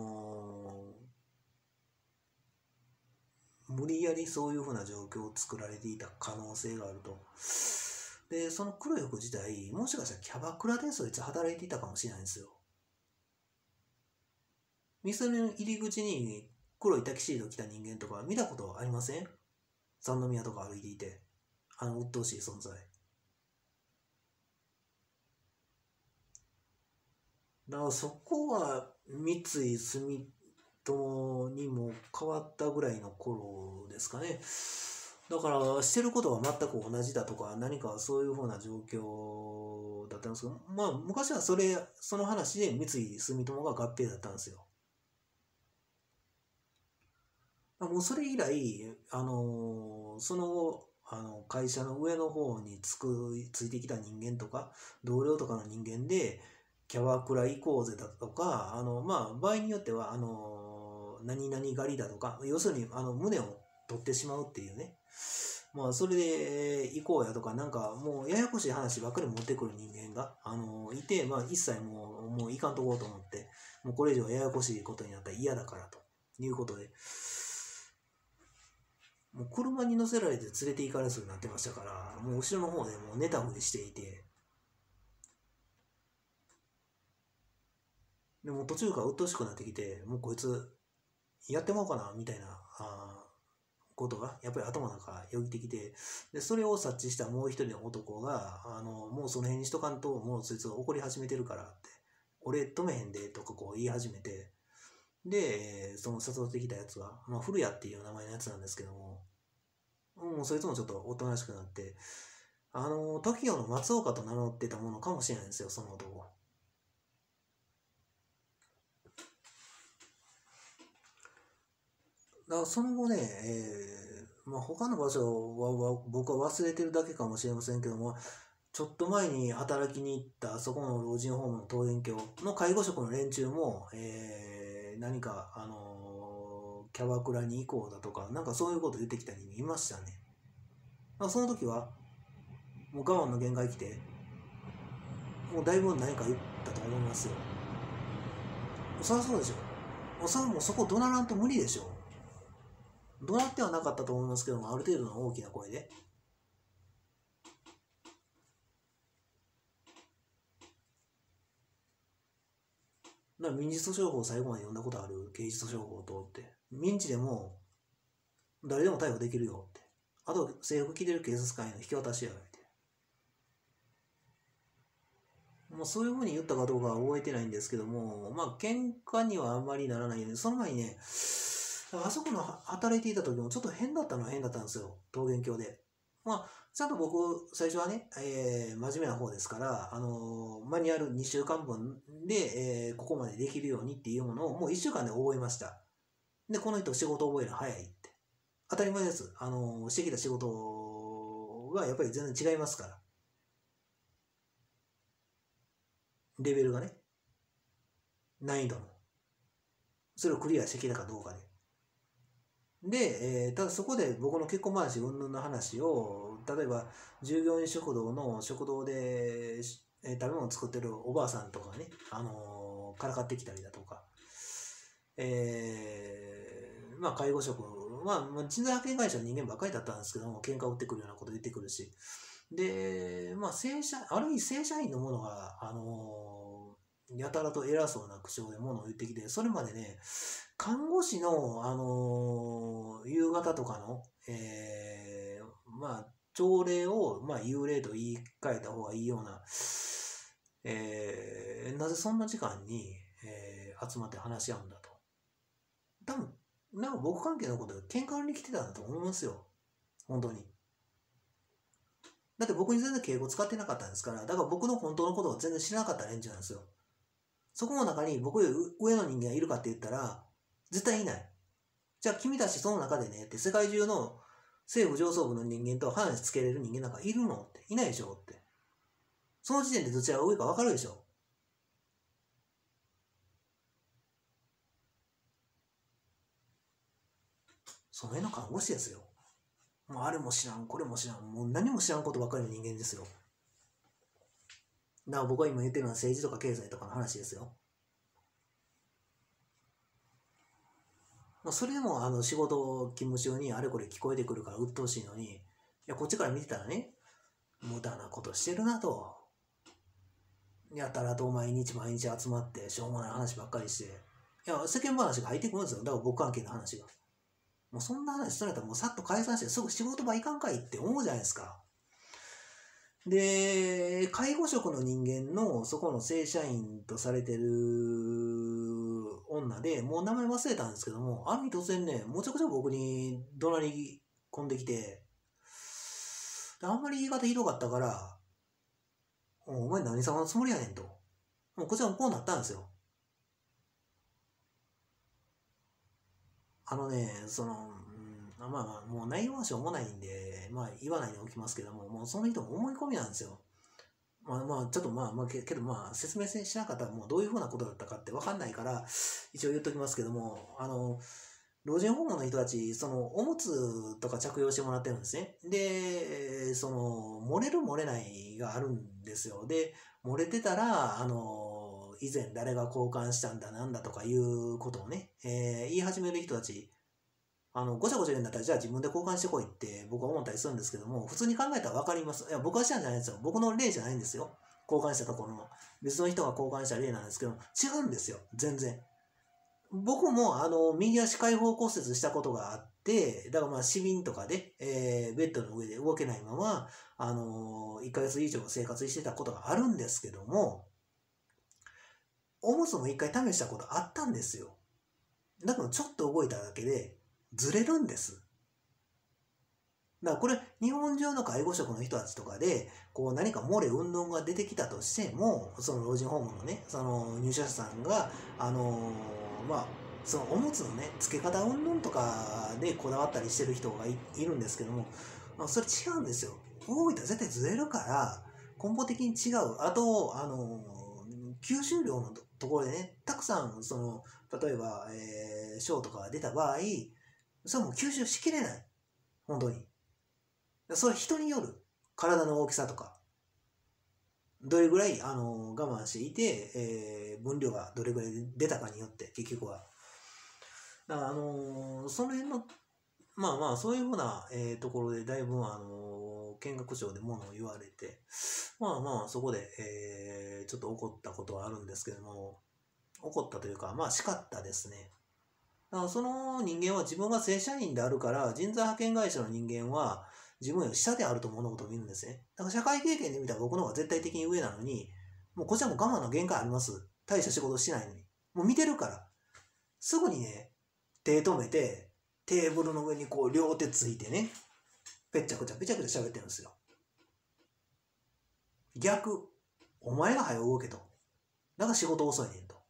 無理やりそういうふうな状況を作られていた可能性があると。で、その黒い服自体、もしかしたらキャバクラでそいつ働いていたかもしれないんですよ。店の入り口に黒いタキシード着た人間とか見たことありません？三宮とか歩いていて、鬱陶しい存在。だからそこは三井住友にも変わったぐらいの頃ですかね。だからしてることは全く同じだとか何かそういうふうな状況だったんですけど、昔はその話で三井住友が合併だったんですよ。もうそれ以来、その後、会社の上の方についてきた人間とか、同僚とかの人間で、キャバクラ行こうぜだとか、場合によっては、何々狩りだとか、要するに、胸を取ってしまうっていうね。それで行こうやとか、なんかもうややこしい話ばっかり持ってくる人間が、いて、一切もういかんとこうと思って、 もうこれ以上ややこしいことになったら嫌だからということで、もう車に乗せられて連れて行かれそうになってましたから、もう後ろの方でもう寝たふりしていて、でも途中から鬱陶しくなってきて、もうこいつやってもらおうかなみたいなことがやっぱり頭の中よぎってきて、でそれを察知したもう一人の男がもうその辺にしとかんと、もうそいつが怒り始めてるからって、俺止めへんでとかこう言い始めて、でその誘ってきたやつは、まあ、古谷っていう名前のやつなんですけども、もうそいつもちょっとおとなしくなって、TOKIO の松岡と名乗ってたものかもしれないんですよ、その男。だからその後ね、まあ、他の場所は僕は忘れてるだけかもしれませんけども、ちょっと前に働きに行ったそこの老人ホームの桃源郷の介護職の連中も、何か、キャバクラに行こうだとか、なんかそういうこと言ってきた人間いましたね。だからその時は、もう我慢の限界来て、もうだいぶ何か言ったと思いますよ。そりゃそうでしょ。もうそこ怒鳴らんと無理でしょ。怒鳴ってはなかったと思いますけども、ある程度の大きな声で。だから民事訴訟法を最後まで読んだことある、刑事訴訟法を通って。民事でも誰でも逮捕できるよって。あと制服着てる警察官への引き渡しやがいて。もうそういうふうに言ったかどうかは覚えてないんですけども、まあ喧嘩にはあんまりならないように、その前にね、あそこの働いていた時もちょっと変だったのは変だったんですよ、桃源郷で。まあ、ちゃんと僕、最初はね、真面目な方ですから、マニュアル2週間分で、ここまでできるようにっていうものをもう1週間で覚えました。で、この人仕事覚えるの早いって。当たり前です。してきた仕事がやっぱり全然違いますから。レベルがね、難易度の。それをクリアしてきたかどうかで。で、ただそこで僕の結婚話云々の話を、例えば従業員食堂の食堂で、食べ物を作ってるおばあさんとかね、からかってきたりだとか、まあ介護職、まあ人材派遣会社の人間ばっかりだったんですけども、喧嘩売ってくるようなこと言ってくるし、で、まあある意味正社員の者が、やたらと偉そうな口調で物を言ってきて、それまでね、看護師の、夕方とかの、まあ、朝礼を、まあ、幽霊と言い換えた方がいいような、なぜそんな時間に、集まって話し合うんだと。多分、なんか僕関係のことで喧嘩売りに来てたんだと思いますよ。本当に。だって僕に全然敬語使ってなかったんですから、だから僕の本当のことを全然知らなかった連中なんですよ。そこの中に僕より上の人間がいるかって言ったら、絶対いない。じゃあ君たちその中でねって世界中の政府上層部の人間と話つけれる人間なんかいるのっていないでしょって。その時点でどちらが上か分かるでしょ。その辺の看護師ですよ。もうあれも知らん、これも知らん、もう何も知らんことばかりの人間ですよ。だから僕は今言ってるのは政治とか経済とかの話ですよ。まあ、それでも仕事勤務中にあれこれ聞こえてくるから鬱陶しいのに、いやこっちから見てたらね、無駄なことしてるなと。やたらと毎日集まってしょうもない話ばっかりして、いや世間話が入ってくるんですよ。だから僕関係の話が。もうそんな話されたらもうさっと解散してすぐ仕事場行かんかいって思うじゃないですか。で、介護職の人間のそこの正社員とされてる女で、もう名前忘れたんですけども、ある日突然ね、むちゃくちゃ僕に怒鳴り込んできて、あんまり言い方ひどかったから、お前何様のつもりやねんと。もうこちらもこうなったんですよ。まあまあ、もう内容はしょうもないんで、まあ言わないでおきますけども、もうその人も思い込みなんですよ。まあまあ、ちょっとけどまあ、説明しなかったらもうどういうふうなことだったかって分かんないから、一応言っときますけども、老人ホームの人たち、おむつとか着用してもらってるんですね。で、漏れる漏れないがあるんですよ。で、漏れてたら、 以前誰が交換したんだなんだとかいうことをね、言い始める人たち、ごちゃごちゃ言うんだったら、じゃあ自分で交換してこいって僕は思ったりするんですけども、普通に考えたら分かります。いや、僕はしたんじゃないですよ。僕の例じゃないんですよ。交換したところの。別の人が交換した例なんですけど、違うんですよ。全然。僕も右足開放骨折したことがあって、だからまあ市民とかで、ベッドの上で動けないまま、1ヶ月以上生活してたことがあるんですけども、おむつも一回試したことあったんですよ。だからちょっと動いただけでずれるんです。だからこれ日本中の介護職の人たちとかでこう何か漏れ運動が出てきたとしても、その老人ホームのね、その入所者さんがまあそのおむつのね付け方云々とかでこだわったりしてる人が いるんですけども、それ違うんですよ。動いたら絶対ずれるから根本的に違う。あと吸収量のところでね、たくさんその例えば、小とかが出た場合、それも吸収しきれない。本当に。それは人による。体の大きさとか。どれぐらい我慢していて、分量がどれぐらい出たかによって、結局は。だからその辺の、まあまあ、そういうふうな、ところでだいぶ、見学長でものを言われて、まあまあ、そこで、ちょっと怒ったことはあるんですけども、怒ったというか、まあ、叱ったですね。だからその人間は自分が正社員であるから、人材派遣会社の人間は自分より下であると物事を見るんですね。だから社会経験で見たら僕の方が絶対的に上なのに、もうこっちはもう我慢の限界あります。大した仕事してないのに。もう見てるから。すぐにね、手止めて、テーブルの上にこう両手ついてね、ぺっちゃくちゃぺちゃくちゃ喋ってるんですよ。逆。お前が早く動けと。だから仕事遅いねんと。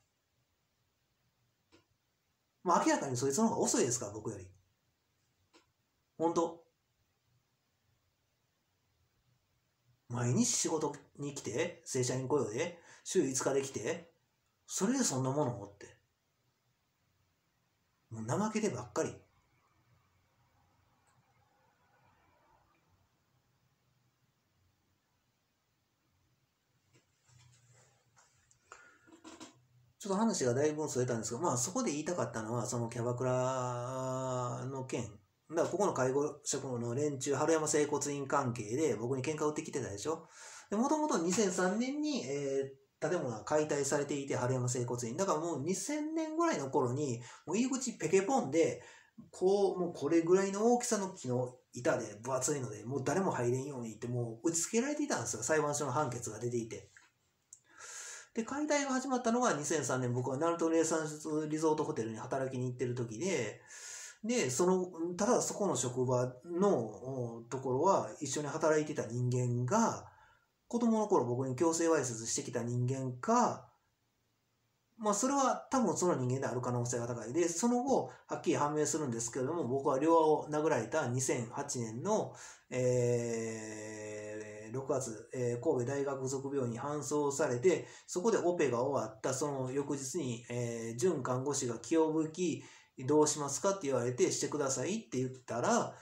まあ明らかにそいつの方が遅いですから、僕より。本当。毎日仕事に来て、正社員雇用で、週5日で来て、それでそんなものをって。もう怠けてばっかり。ちょっと話がだいぶそれたんですけど、まあそこで言いたかったのは、そのキャバクラの件。だからここの介護職の連中、春山整骨院関係で僕に喧嘩売ってきてたでしょ。もともと2003年に、建物が解体されていて、春山整骨院。だからもう2000年ぐらいの頃に、もう入り口ペケポンで、もうこれぐらいの大きさの木の板で分厚いので、もう誰も入れんようにってもう打ち付けられていたんですよ。裁判所の判決が出ていて。で、解体が始まったのが2003年、僕はナルトレーサンリゾートホテルに働きに行ってる時で、ただそこの職場のところは一緒に働いてた人間が、子供の頃僕に強制わいせつしてきた人間か、まあそれは多分その人間である可能性が高い。で、その後、はっきり判明するんですけれども、僕は両腕を殴られた2008年の、6月、神戸大学附属病院に搬送されて、そこでオペが終わったその翌日に、准看護師が気を吹き、どうしますかって言われて、してくださいって言ったら、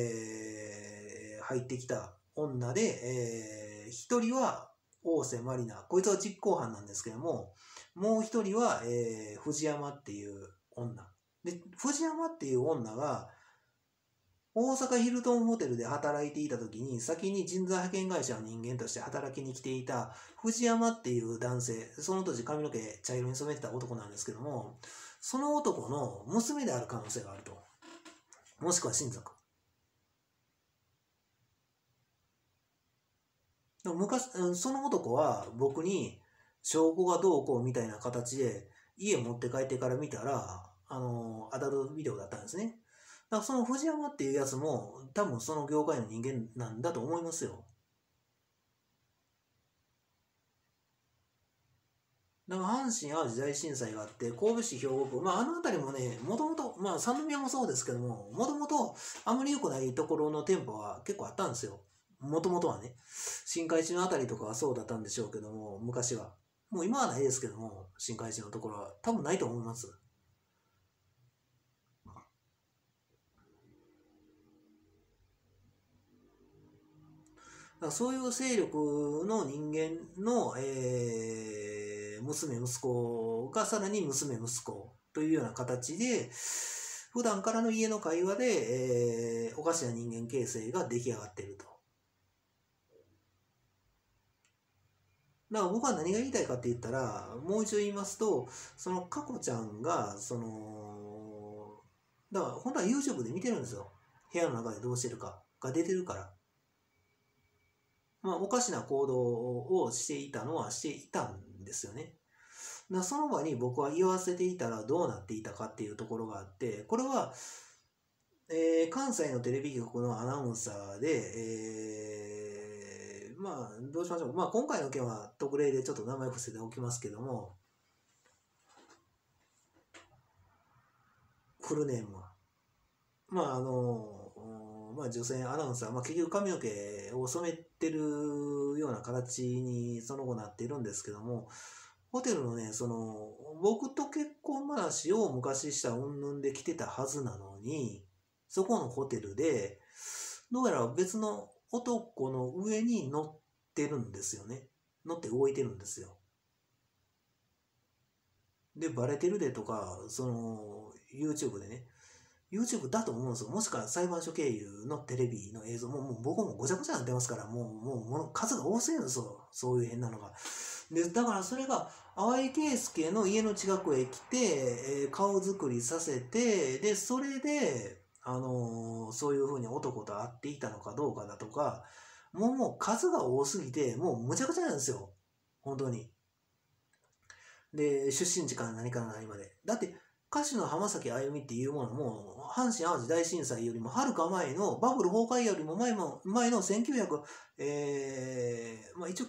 入ってきた女で、一人は大瀬まりな、こいつは実行犯なんですけども、もう一人は、藤山っていう女。で、藤山っていう女が、大阪ヒルトンホテルで働いていた時に、先に人材派遣会社の人間として働きに来ていた藤山っていう男性、その当時髪の毛茶色に染めてた男なんですけども、その男の娘である可能性があると。もしくは親族。でも昔、その男は僕に証拠がどうこうみたいな形で家持って帰ってから見たら、アダルトビデオだったんですね。だからその藤山っていうやつも多分その業界の人間なんだと思いますよ。だから阪神・淡路大震災があって、神戸市兵庫区、まああの辺りもね、もともと、まあ三宮もそうですけども、もともとあんまり良くないところの店舗は結構あったんですよ。もともとはね。新海地のあたりとかはそうだったんでしょうけども、昔は。もう今はないですけども、新海地のところは多分ないと思います。だからそういう勢力の人間の、 娘息子がさらに娘息子というような形で、普段からの家の会話で、おかしな人間形成が出来上がっていると。だから僕は何が言いたいかって言ったら、もう一度言いますと、その佳子ちゃんが、だから本当は YouTube で見てるんですよ。部屋の中でどうしてるかが出てるから。まあ、おかしな行動をしていたのはしていたんですよね。だからその場に僕は言わせていたらどうなっていたかっていうところがあって、これは、関西のテレビ局のアナウンサーで、まあ、どうしましょう。まあ、今回の件は特例でちょっと名前伏せておきますけども、フルネームは。まあ、まあ、女性アナウンサー、まあ、結局髪の毛を染めてるような形にその後なっているんですけども、ホテルのね、僕と結婚話を昔した云々で来てたはずなのに、そこのホテルで、どうやら別の男の上に乗ってるんですよね。乗って動いてるんですよ。で、バレてるでとか、YouTube でね、YouTube だと思うんですよ。もしくは裁判所経由のテレビの映像も、僕もごちゃごちゃになってますから、もう数が多すぎるんですよ。そういう変なのが。で、だからそれが、淡井圭介の家の近くへ来て、顔作りさせて、で、それで、そういうふうに男と会っていたのかどうかだとか、もう数が多すぎて、もうむちゃくちゃなんですよ。本当に。で、出身地から何から何まで。だって、歌手の浜崎あゆみっていうものも、阪神・淡路大震災よりもはるか前の、バブル崩壊よりも前の1900、まあ一応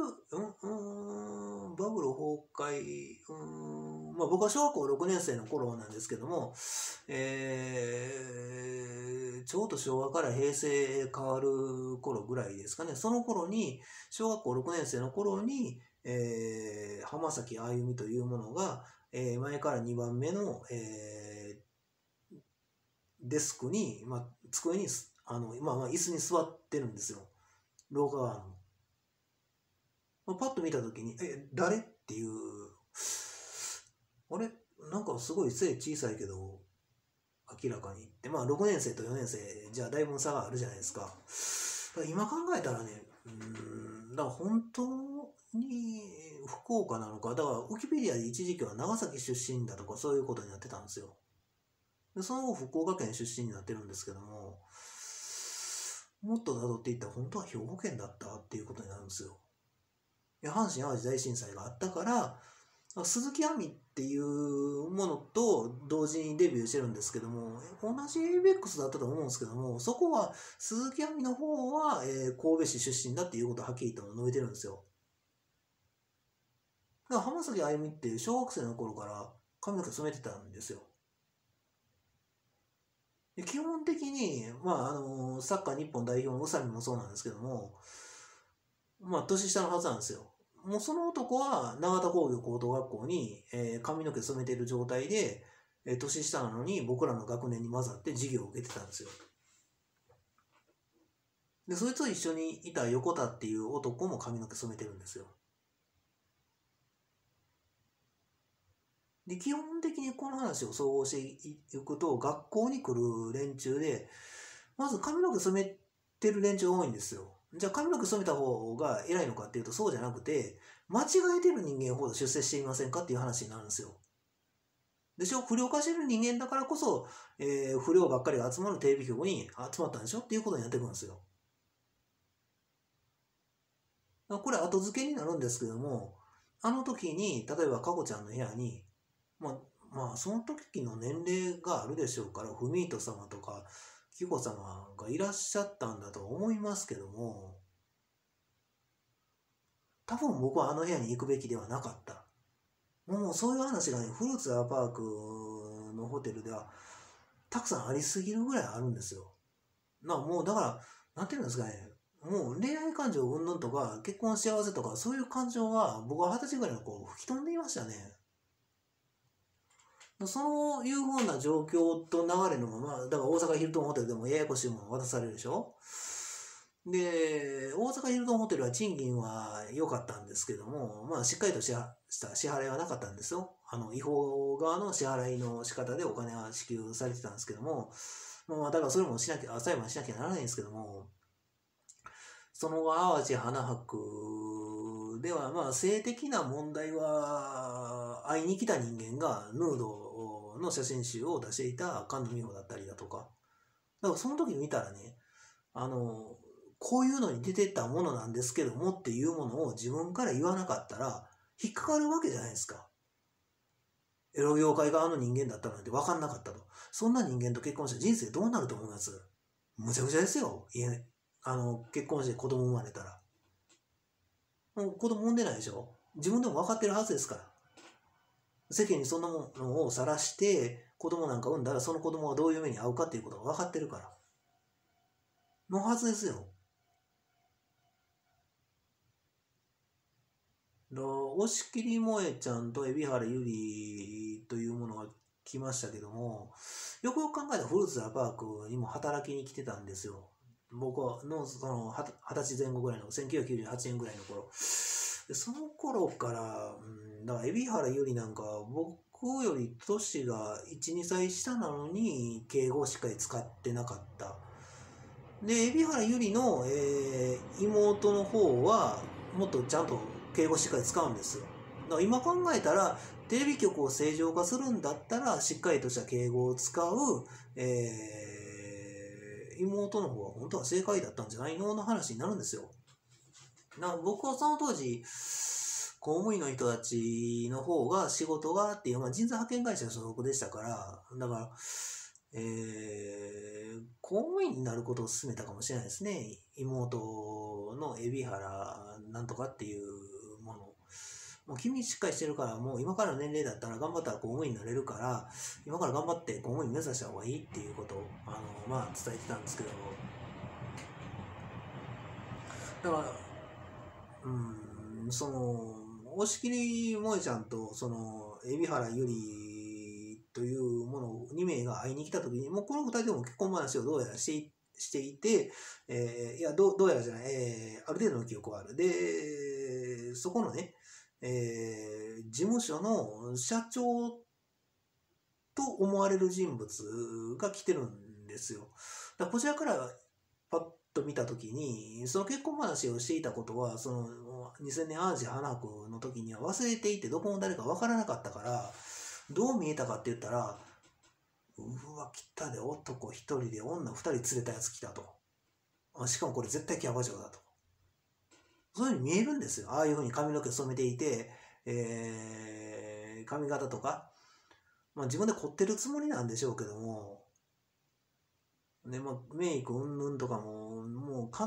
バブル崩壊、まあ僕は小学校6年生の頃なんですけども、ちょうど昭和から平成変わる頃ぐらいですかね。その頃に、小学校6年生の頃に、浜崎あゆみというものが、前から2番目の、デスクに、まあ、机に椅子に座ってるんですよ。廊下側の。まあ、パッと見たときに、誰っていう、あれなんかすごい背小さいけど、明らかにって、まあ6年生と4年生じゃあだいぶ差があるじゃないですか。今考えたらね、だから本当に福岡なのか、だからウィキペディアで一時期は長崎出身だとかそういうことになってたんですよ。でその後福岡県出身になってるんですけども、もっと辿っていったら本当は兵庫県だったっていうことになるんですよ。阪神・淡路大震災があったから、鈴木亜美っていうものと同時にデビューしてるんですけども、同じ ABEX だったと思うんですけども、そこは鈴木亜美の方は、神戸市出身だっていうことをはっきりと述べてるんですよ。だから浜崎あゆみって小学生の頃から髪の毛染めてたんですよ。で基本的に、サッカー日本代表の宇佐美もそうなんですけども、年下のはずなんですよ。もうその男は永田工業高等学校に、髪の毛染めてる状態で、年下なのに僕らの学年に混ざって授業を受けてたんですよ。で、そいつと一緒にいた横田っていう男も髪の毛染めてるんですよ。で、基本的にこの話を総合していくと、学校に来る連中で、まず髪の毛染めてる連中が多いんですよ。じゃあ髪の毛染めた方が偉いのかっていうとそうじゃなくて、間違えてる人間ほど出世していませんかっていう話になるんですよ。でしょ、不良化してる人間だからこそ、不良ばっかりが集まるテレビ局に集まったんでしょっていうことになってくるんですよ。これ後付けになるんですけども、あの時に、例えばかこちゃんの部屋に、その時の年齢があるでしょうから、ふみいと様とか、きこ様がいらっしゃったんだと思いますけども、多分僕はあの部屋に行くべきではなかった。もうそういう話がね、フルーツアーパークのホテルではたくさんありすぎるぐらいあるんですよ。もうだから、なんていうんですかね、もう恋愛感情云々とか、結婚幸せとか、そういう感情は僕は20歳ぐらいの子吹き飛んでいましたね。そういう風な状況と流れのまま、だから大阪ヒルトンホテルでもややこしいもの渡されるでしょ。 で、大阪ヒルトンホテルは賃金は良かったんですけども、まあ、しっかりとした支払いはなかったんですよ。違法側の支払いの仕方でお金は支給されてたんですけども、まあ、だからそれも裁判しなきゃならないんですけども、その淡路花博では、まあ、性的な問題は、会いに来た人間がヌードの写真集を出していた菅野美穂だったりだとか、だからその時見たらね、こういうのに出てたものなんですけどもっていうものを自分から言わなかったら引っかかるわけじゃないですか。エロ業界側の人間だったなんて分かんなかったと。そんな人間と結婚して人生どうなると思います？むちゃくちゃですよ。結婚して子供生まれたら。もう子供産んでないでしょ？自分でも分かってるはずですから。世間にそんなものを晒して子供なんか産んだらその子供はどういう目に遭うかっていうことが分かってるから。のはずですよ。押切萌ちゃんと海老原ゆりというものが来ましたけども、よくよく考えたらフルーツアパークにも働きに来てたんですよ。僕のその20歳前後ぐらいの1998年ぐらいの頃。でその頃から、だから海老原ゆりなんか僕より年が1、2歳下なのに敬語をしっかり使ってなかった。で、海老原ゆりの、妹の方はもっとちゃんと敬語しっかり使うんですよ。だから今考えたらテレビ局を正常化するんだったらしっかりとした敬語を使う、妹の方は本当は正解だったんじゃないのの話になるんですよ。僕はその当時公務員の人たちの方が仕事がっていう、人材派遣会社の所属でしたから、だから、公務員になることを勧めたかもしれないですね。妹の海老原なんとかっていうもの。もう君しっかりしてるから、もう今からの年齢だったら頑張ったら公務員になれるから、今から頑張って公務員目指した方がいいっていうことを、伝えてたんですけど、だから、押切萌ちゃんと、海老原ゆりというものを2名が会いに来た時に、もうこの2人でも結婚話をどうやらしていて、いや、どうやらじゃない、ある程度の記憶はある。で、そこのね、事務所の社長と思われる人物が来てるんですよ。だからこちらからパッと見た時に、その結婚話をしていたことは、その2000年淡路花博の時には忘れていて、どこの誰か分からなかったから、どう見えたかって言ったら、うわ、来たで、男一人で女二人連れたやつ来たと。しかもこれ絶対キャバ嬢だと。そういうふうに見えるんですよ。ああいうふうに髪の毛染めていて、髪型とか、自分で凝ってるつもりなんでしょうけども、で、メイクうんぬんとかも、もう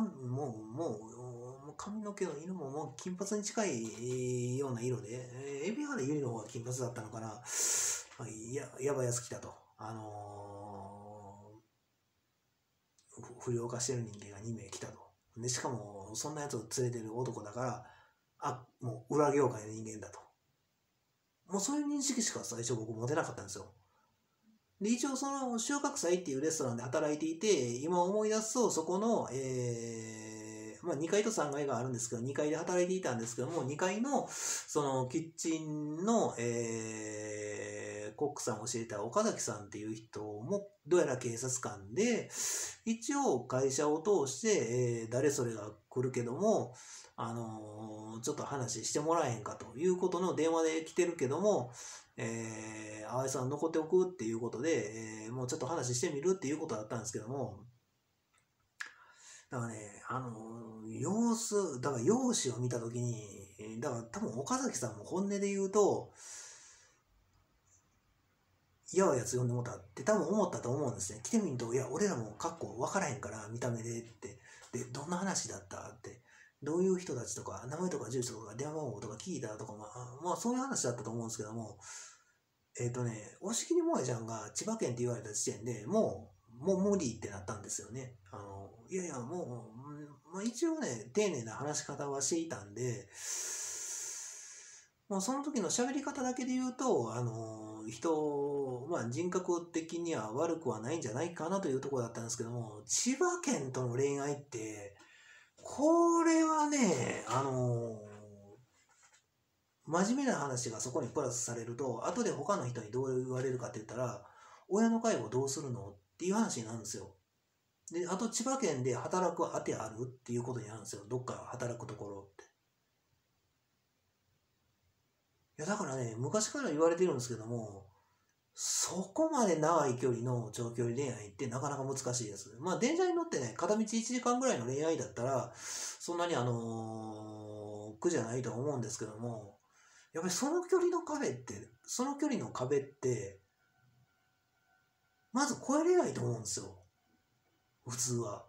髪の毛の色ももう金髪に近いような色で、海老原ゆりの方が金髪だったのかな。やばいやつ来たと。不良化してる人間が2名来たと。で、しかも、そんなやつを連れてる男だから、もう裏業界の人間だと。もうそういう認識しか最初僕持てなかったんですよ。で、一応その収穫祭っていうレストランで働いていて、今思い出すとそこの、2階と3階があるんですけど、2階で働いていたんですけども、2階のそのキッチンの、コックさんを教えた岡崎さんっていう人もどうやら警察官で、一応会社を通して、誰それが来るけども、ちょっと話してもらえへんかということの電話で来てるけども、淡井さん残っておくっていうことで、もうちょっと話してみるっていうことだったんですけども、だからね、だから容姿を見たときに、だから多分岡崎さんも本音で言うと、やばいやつ呼んでもたって多分思ったと思うんですね。来てみると、いや、俺らも格好分からへんから、見た目でって。で、どんな話だったって。どういう人たちとか、名前とか住所とか電話番号とか聞いたとか、そういう話だったと思うんですけども、押切萌ちゃんが千葉県って言われた時点でもう無理ってなったんですよね。いやいや、もう、一応ね、丁寧な話し方はしていたんで、その時の喋り方だけで言うと、人格的には悪くはないんじゃないかなというところだったんですけども、千葉県との恋愛って、 これはね、真面目な話がそこにプラスされると、後で他の人にどう言われるかって言ったら、親の介護どうするのっていう話になるんですよ。で、あと千葉県で働く当てあるっていうことになるんですよ。どっか働くところって。いや、だからね、昔から言われてるんですけども、そこまで長い距離の長距離恋愛ってなかなか難しいです。まあ、電車に乗ってね、片道1時間ぐらいの恋愛だったら、そんなに苦じゃないと思うんですけども、やっぱりその距離の壁って、まず越えれないと思うんですよ。普通は。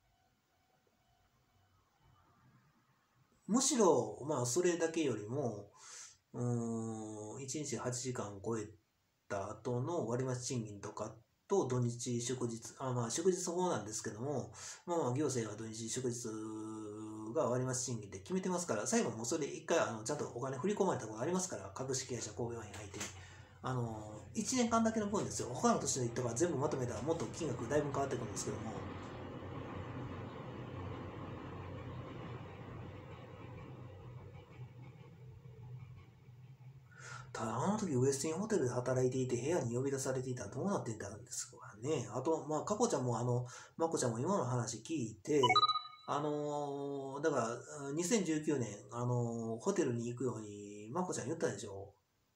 むしろ、まあ、それだけよりも、1日8時間超えた後の割増賃金とかと土日祝日、まあ祝日法なんですけども、まあ行政が土日祝日が割増賃金って決めてますから、最後もそれで一回ちゃんとお金振り込まれたことがありますから、株式会社神戸ワイン相手に。1年間だけの分ですよ。他の年とか全部まとめたらもっと金額だいぶ変わってくるんですけども、ただあの時ウエスティンホテルで働いていて部屋に呼び出されていたらどうなっていたんですかね。あと、まあ、かこちゃんもまこちゃんも今の話聞いて、だから、2019年、ホテルに行くように、まこちゃん言ったでしょ。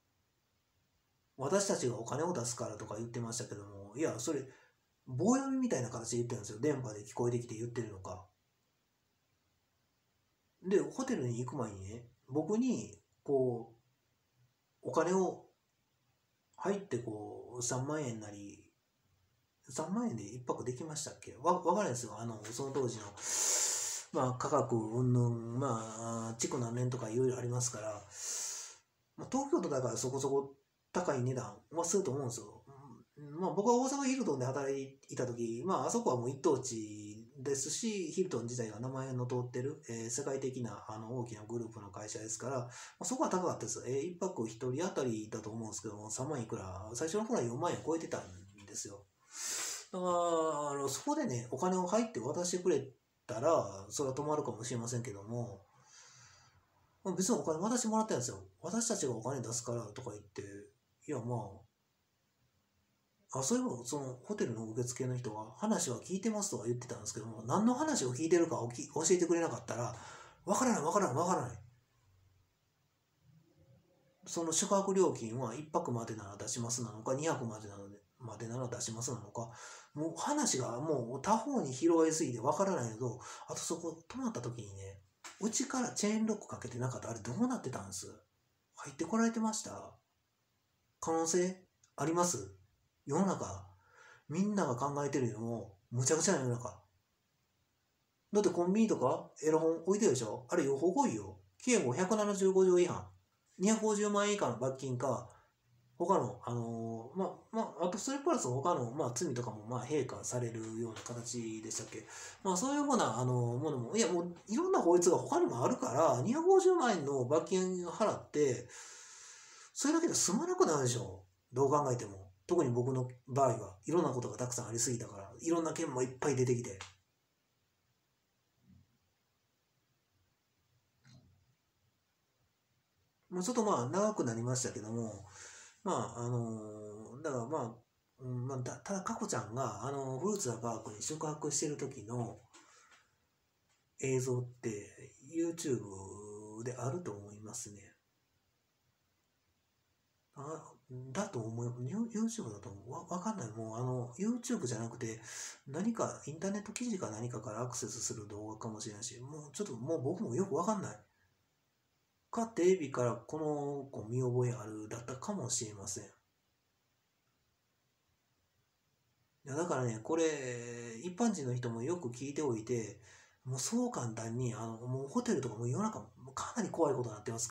私たちがお金を出すからとか言ってましたけども、いや、それ、棒読みみたいな形で言ってるんですよ。電波で聞こえてきて言ってるのか。で、ホテルに行く前にね、僕に、こう、お金を入って3万円なり、3万円で一泊できましたっけわかんないですよ。その当時の、まあ、価格、うんぬん、まあ、地区何年とかいろいろありますから、まあ、東京都だからそこそこ高い値段はすると思うんですよ。まあ、僕は大阪ヒルトンで働いていた時、まあ、あそこはもう一等地ですし、ヒルトン自体が名前の通ってる、世界的な大きなグループの会社ですから、まあ、そこは高かったです。一泊一人当たりだと思うんですけども、3万いくら、最初の頃は4万円超えてたんですよ。だから、そこでね、お金を入って渡してくれたら、それは止まるかもしれませんけども、別にお金渡してもらったんですよ。私たちがお金出すからとか言って、いやまそういえばそのホテルの受付の人は話は聞いてますとか言ってたんですけども、何の話を聞いてるか教えてくれなかったら、わからないわからないわからない。その宿泊料金は1泊までなら出しますなのか、2泊までなら出しますなのか、もう話がもう他方に広がりすぎてわからないのと、あとそこ泊まった時にね、うちからチェーンロックかけてなかった。あれどうなってたんです？入ってこられてました？可能性あります？世の中、みんなが考えてるよりも、むちゃくちゃな世の中。だってコンビニとかエロ本置いてるでしょ？あれ予報来いよ。刑法175条違反。250万円以下の罰金か、他の、あとそれプラス他の、罪とかも、陛下されるような形でしたっけ。そういうふうな、ものも、いや、もう、いろんな法律が他にもあるから、250万円の罰金を払って、それだけで済まなくなるでしょ。どう考えても。特に僕の場合はいろんなことがたくさんありすぎたから、いろんな件もいっぱい出てきて。もうちょっと長くなりましたけども、だからただ、かこちゃんが、フルーツザパークに宿泊してる時の映像って、YouTube であると思いますね。だと思う。YouTube だと思う。わかんない。もう、YouTube じゃなくて、何か、インターネット記事か何かからアクセスする動画かもしれないし、もうちょっともう僕もよくわかんない。か、テレビからこの子見覚えあるだったかもしれません。いや、だからね、これ、一般人の人もよく聞いておいて、もうそう簡単に、もうホテルとかもう夜中、かなり怖いことになってます